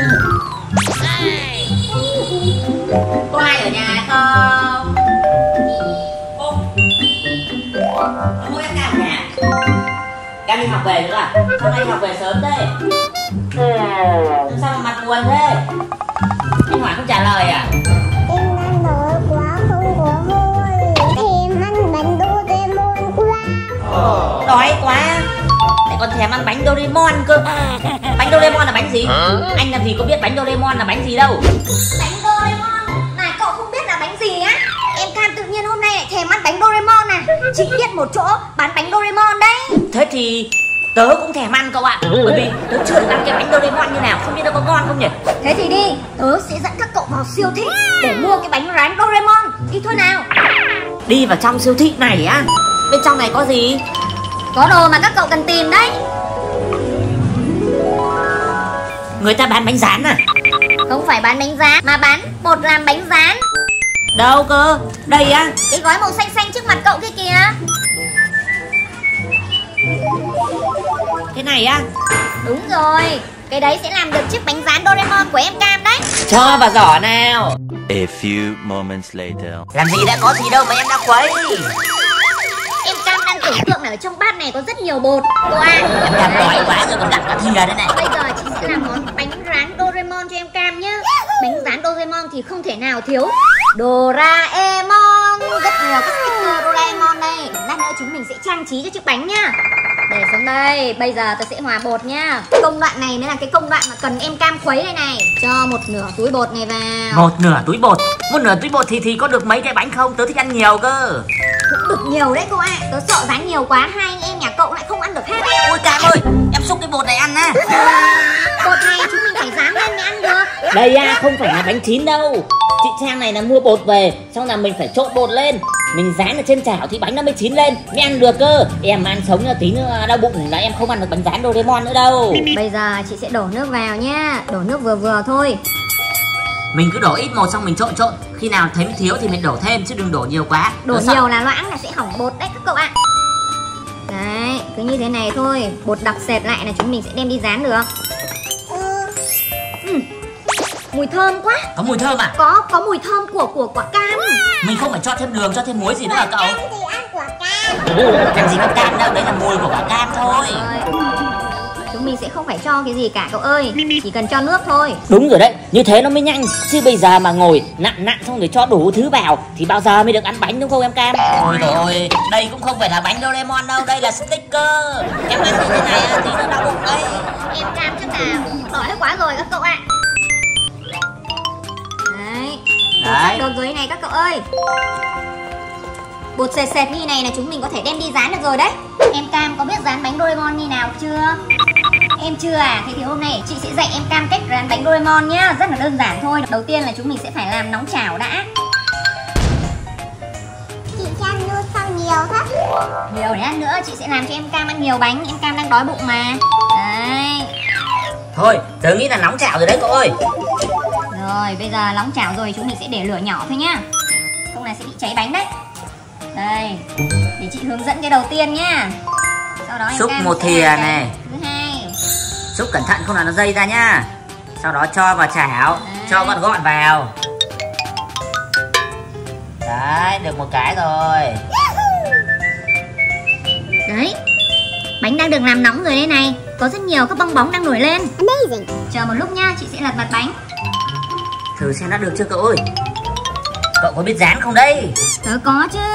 Có ai ở nhà không? Ô, mua em cả nhà. Đang đi học về nữa à? Sao nay học về sớm thế? Sao mà mặt buồn thế? Anh Hoàng không trả lời à? Em đang đói quá không có hơi. Thèm ăn bánh Doraemon quá. Đói quá lại còn thèm ăn bánh Doraemon cơ. Bánh Doraemon là bánh gì? Anh làm gì có biết bánh Doraemon là bánh gì đâu. Bánh Doraemon này cậu không biết là bánh gì á? Em Can tự nhiên hôm nay lại thèm ăn bánh Doraemon à? Chị biết một chỗ bán bánh Doraemon đấy. Thế thì tớ cũng thèm ăn cậu ạ. Bởi vì tớ chưa được ăn cái bánh Doraemon như nào, không biết nó có ngon không nhỉ? Thế thì đi, tớ sẽ dẫn các cậu vào siêu thị để mua cái bánh rán Doraemon. Đi thôi nào. Đi vào trong siêu thị này á? Bên trong này có gì? Có đồ mà các cậu cần tìm đấy. Người ta bán bánh rán à? Không phải bán bánh rán mà bán bột làm bánh rán. Đâu cơ? Đây á? Cái gói màu xanh xanh trước mặt cậu kia kìa. Cái này á? Đúng rồi, cái đấy sẽ làm được chiếc bánh rán Doraemon của em Cam đấy. Cho vào giỏ nào. A few moments later. Làm gì đã có gì đâu mà em đã khuấy. Em Cam đang tưởng tượng là ở trong bát này có rất nhiều bột. Cô à, Em Cam đói quá rồi còn đặt cả thìa đây này. bây giờ chị sẽ làm món bánh rán Doraemon cho em Cam nhá. Bánh rán Doraemon thì không thể nào thiếu Doraemon. Rất nhiều các sticker Doraemon đây. Lát nữa chúng mình sẽ trang trí cho chiếc bánh nhá. Để xuống đây, bây giờ tôi sẽ hòa bột nhá. Công đoạn này mới là cái công đoạn mà cần em Cam khuấy đây này. Cho một nửa túi bột này vào. Một nửa túi bột. Một nửa túi bột thì thì có được mấy cái bánh không? Tớ thích ăn nhiều cơ. Cũng được nhiều đấy cô ạ. À. Tớ sợ rán nhiều quá hai anh em nhà cậu lại không ăn được hết. Ôi Cam ơi, em xúc cái bột này ăn á. Bột này chúng mình phải rán lên mới ăn được. Đây à, không phải là bánh chín đâu. Chị Trang này là mua bột về, xong là mình phải trộn bột lên, mình rán ở trên chảo thì bánh nó mới chín lên, mới ăn được cơ. Em ăn sống là tí nữa đau bụng là em không ăn được bánh rán Doraemon nữa đâu. Bây giờ chị sẽ đổ nước vào nhá. Đổ nước vừa vừa thôi. Mình cứ đổ ít một xong mình trộn trộn. Khi nào thấy thiếu thì mình đổ thêm chứ đừng đổ nhiều quá. Đổ nhiều là loãng là sẽ hỏng bột đấy các cậu ạ. Đấy, cứ như thế này thôi. Bột đặc sệt lại là chúng mình sẽ đem đi rán được. Ừ. Mùi thơm quá. Có mùi thơm à? Có, có mùi thơm của của quả cam. Mình không phải cho thêm đường, cho thêm muối gì nữa hả cậu? Cam thì ăn quả cam. Làm gì có cam đâu, đấy là mùi của quả cam thôi. Rồi. Chúng mình sẽ không phải cho cái gì cả cậu ơi. Chỉ cần cho nước thôi. Đúng rồi đấy, như thế nó mới nhanh. Chứ bây giờ mà ngồi nặn nặn xong rồi cho đủ thứ vào thì bao giờ mới được ăn bánh đúng không em Cam? Ôi rồi, đây cũng không phải là bánh Doraemon đâu, đây là sticker. Em ăn như thế này thì nó đau bụng đấy. Em Cam chắc là đói quá rồi các cậu ạ. Đấy. Đấy. Đồ dưới này các cậu ơi. Bột sệt sệt như này là chúng mình có thể đem đi rán được rồi đấy. Em Cam có biết rán bánh Doraemon như nào chưa? Em chưa à? Thế thì hôm nay chị sẽ dạy em Cam cách rán bánh Doraemon nhá. Rất là đơn giản thôi. Đầu tiên là chúng mình sẽ phải làm nóng chảo đã. Chị Trang nuôi sao nhiều thế? Nhiều để ăn nữa, chị sẽ làm cho em Cam ăn nhiều bánh. Em Cam đang đói bụng mà. Đấy. Thôi, tớ nghĩ là nóng chảo rồi đấy cậu ơi. Rồi, bây giờ nóng chảo rồi chúng mình sẽ để lửa nhỏ thôi nhá. Không là sẽ bị cháy bánh đấy. Đây, để chị hướng dẫn cái đầu tiên nhá. Sau đó em Xúc Cam một sẽ thìa làm này. cái thứ hai. Xúc cẩn thận không là nó dây ra nhá. Sau đó cho vào chảo, Đấy. cho gọn gọn vào. Đấy, được một cái rồi. Đấy, bánh đang được làm nóng rồi đây này. Có rất nhiều các bong bóng đang nổi lên. Amazing. Chờ một lúc nha, chị sẽ lật mặt bánh. Thử xem đã được chưa cậu ơi. Cậu có biết dán không đây? Tớ có chứ.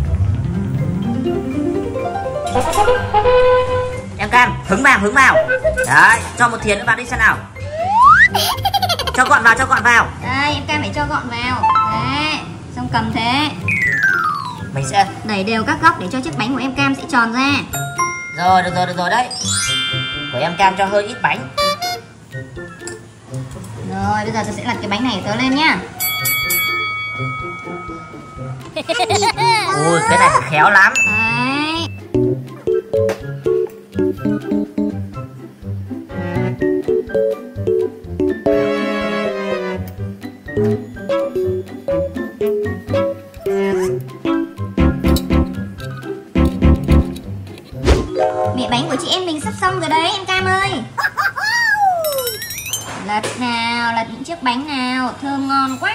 Em Cam, hứng vào, hứng vào. Đấy, cho một thìa nữa vào đi xem nào. Cho gọn vào, cho gọn vào. Đây, em Cam phải cho gọn vào. Đấy, xong cầm thế. Mình sẽ... Đẩy đều các góc để cho chiếc bánh của em Cam sẽ tròn ra. Rồi, được rồi, được rồi đấy. Của em Cam cho hơi ít bánh. Rồi, bây giờ tôi sẽ lật cái bánh này của tớ lên nhá. Ui, cái này phải khéo lắm. Đấy. Mẹ bánh của chị em mình sắp xong rồi đấy em Cam ơi. Lật nào, lật những chiếc bánh nào, thơm ngon quá.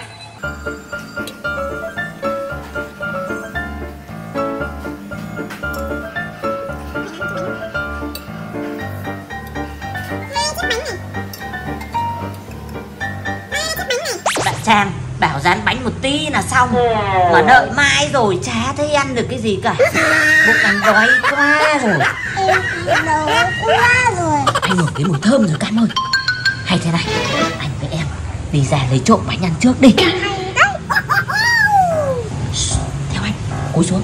Bạn Trang bảo dán bánh một tí là xong, mà đợi mãi rồi chả thấy ăn được cái gì cả. Bụng anh đói quá rồi. Em cũng đói quá rồi. Anh ngửi cái mùi thơm rồi Cam ơi. Hay thế này, anh với em đi ra lấy trộm bánh ăn trước đi. Hay đấy. Shh, theo anh, cúi xuống.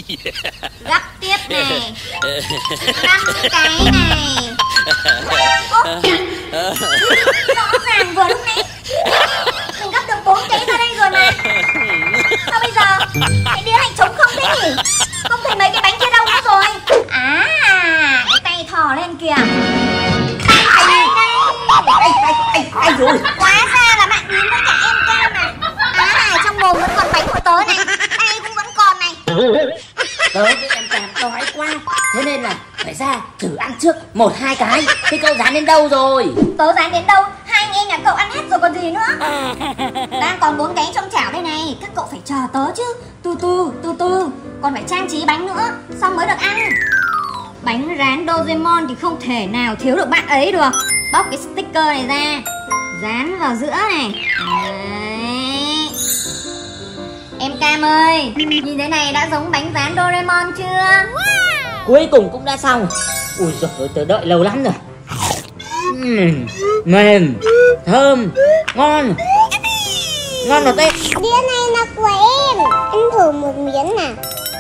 Gấp tiếp này. Năm cái này. Ô, rõ ràng vừa lúc nãy mình gấp được bốn cái ra đây rồi mà. Sao bây giờ cái đĩa này trống không thế nhỉ? Không thấy mấy cái bánh kia đâu nữa rồi. À, cái tay thò lên kìa. Tay phải lên đây. Ai, ai, ai, ai rồi. Hóa ra là bạn nhìn với cả em Cam à. À, trong mồm vẫn còn bánh của tớ này. Đây cũng vẫn còn này. Tớ với em Cam đói quá, thế nên là phải ra thử ăn trước một hai cái. Thế cậu dán đến đâu rồi? Tớ dán đến đâu? Hai anh em nhà cậu ăn hết rồi còn gì nữa. Đang còn bốn cái trong chảo đây này. Các cậu phải chờ tớ chứ. Từ từ, từ từ. Còn phải trang trí bánh nữa, xong mới được ăn. Bánh rán Doraemon thì không thể nào thiếu được bạn ấy được. Bóc cái sticker này ra, dán vào giữa này. Đấy. Em Cam ơi, nhìn thế này đã giống bánh rán Doraemon chưa? Cuối cùng cũng đã xong. Ui giời ơi, tớ đợi lâu lắm rồi. uhm, Mềm, thơm, ngon. Ngon rồi đấy. Đĩa này là của em. Em thử một miếng nào.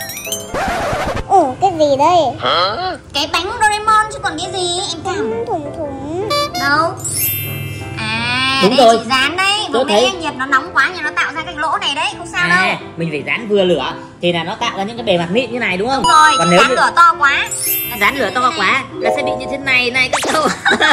Ồ, cái gì đây? Cái bánh Doraemon chứ còn cái gì em Cam? Thùng thùng. Đâu? À, đúng đây rồi. chị dán đấy. Vừa Tôi nãy thấy nhiệt nó nóng quá nhưng nó tạo ra cái lỗ này đấy, không sao à, đâu. mình phải dán vừa lửa thì là nó tạo ra những cái bề mặt mịn như này đúng không? Đúng rồi, còn chứ nếu dán như lửa to quá là dán sẽ lửa bị to như thế quá này. là sẽ bị như thế này này các cậu.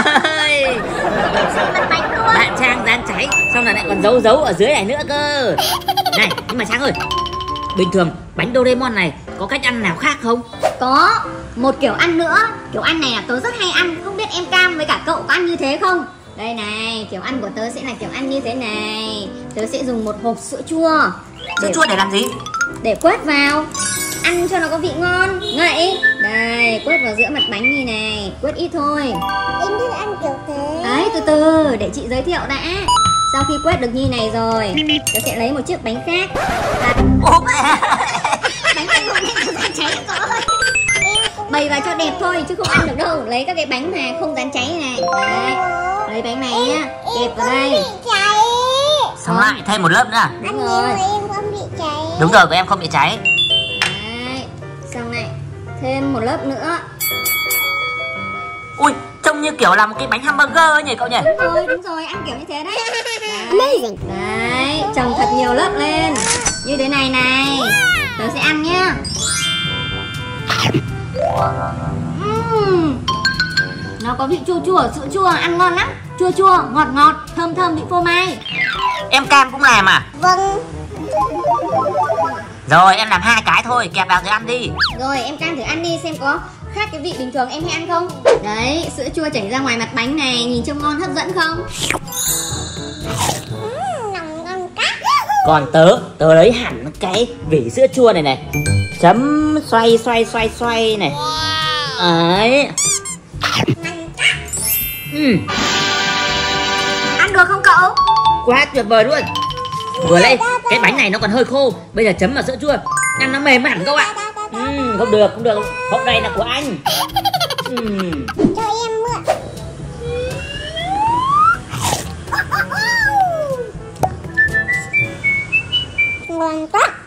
Xong mặt bánh luôn. Bạn Trang dán cháy xong là lại còn giấu giấu ở dưới này nữa cơ. Này nhưng mà Trang ơi, bình thường bánh Doraemon này có cách ăn nào khác không? Có một kiểu ăn nữa. Kiểu ăn này là tớ rất hay ăn. Không biết em Cam với cả cậu có ăn như thế không? Đây này, kiểu ăn của tớ sẽ là kiểu ăn như thế này. Tớ sẽ dùng một hộp sữa chua. Sữa chua để làm gì? Để quét vào, ăn cho nó có vị ngon. Ngậy. Đây, quét vào giữa mặt bánh như này. Quét ít thôi. Em thích ăn kiểu thế. Đấy, từ từ, để chị giới thiệu đã. Sau khi quét được như này rồi, tớ sẽ lấy một chiếc bánh khác. Đặt bánh này không nên dán cháy cỡ ơi. Bày vào cho đẹp thôi chứ không ăn được đâu. Lấy các cái bánh mà không dán cháy này. Đấy, lấy bánh này nhá, kẹp vào đây. Bị cháy. Xong lại thêm một lớp nữa à? Đúng Ăn rồi. nhưng mà em không bị cháy. Đúng rồi, của em không bị cháy. Đấy, xong này, thêm một lớp nữa. Ui, trông như kiểu là một cái bánh hamburger ấy nhỉ cậu nhỉ? Đúng rồi, đúng rồi, ăn kiểu như thế đấy. Đấy, đấy, trồng thật nhiều lớp lên. Như thế này này. Tớ sẽ ăn nhá. Uhm. Nó có vị chua chua, sữa chua, ăn ngon lắm. Chua chua, ngọt ngọt, thơm thơm vị phô mai. Em Cam cũng làm à? Vâng. Rồi em làm hai cái thôi, kẹp vào rồi ăn đi. Rồi em Cam thử ăn đi xem có khác cái vị bình thường em hay ăn không. Đấy, sữa chua chảy ra ngoài mặt bánh này, nhìn trông ngon hấp dẫn không? Nồng ngon cắt. Còn tớ, tớ lấy hẳn cái vỉ sữa chua này này, chấm xoay xoay xoay xoay này. Đấy. Ừ. Ăn được không cậu? Quá tuyệt vời luôn. Vừa lấy cái bánh này nó còn hơi khô, bây giờ chấm vào sữa chua ăn nó mềm hẳn các bạn. Ừ, không được, không được. Hộp này là của anh. Ừ. Cho em mượn. Ngon quá.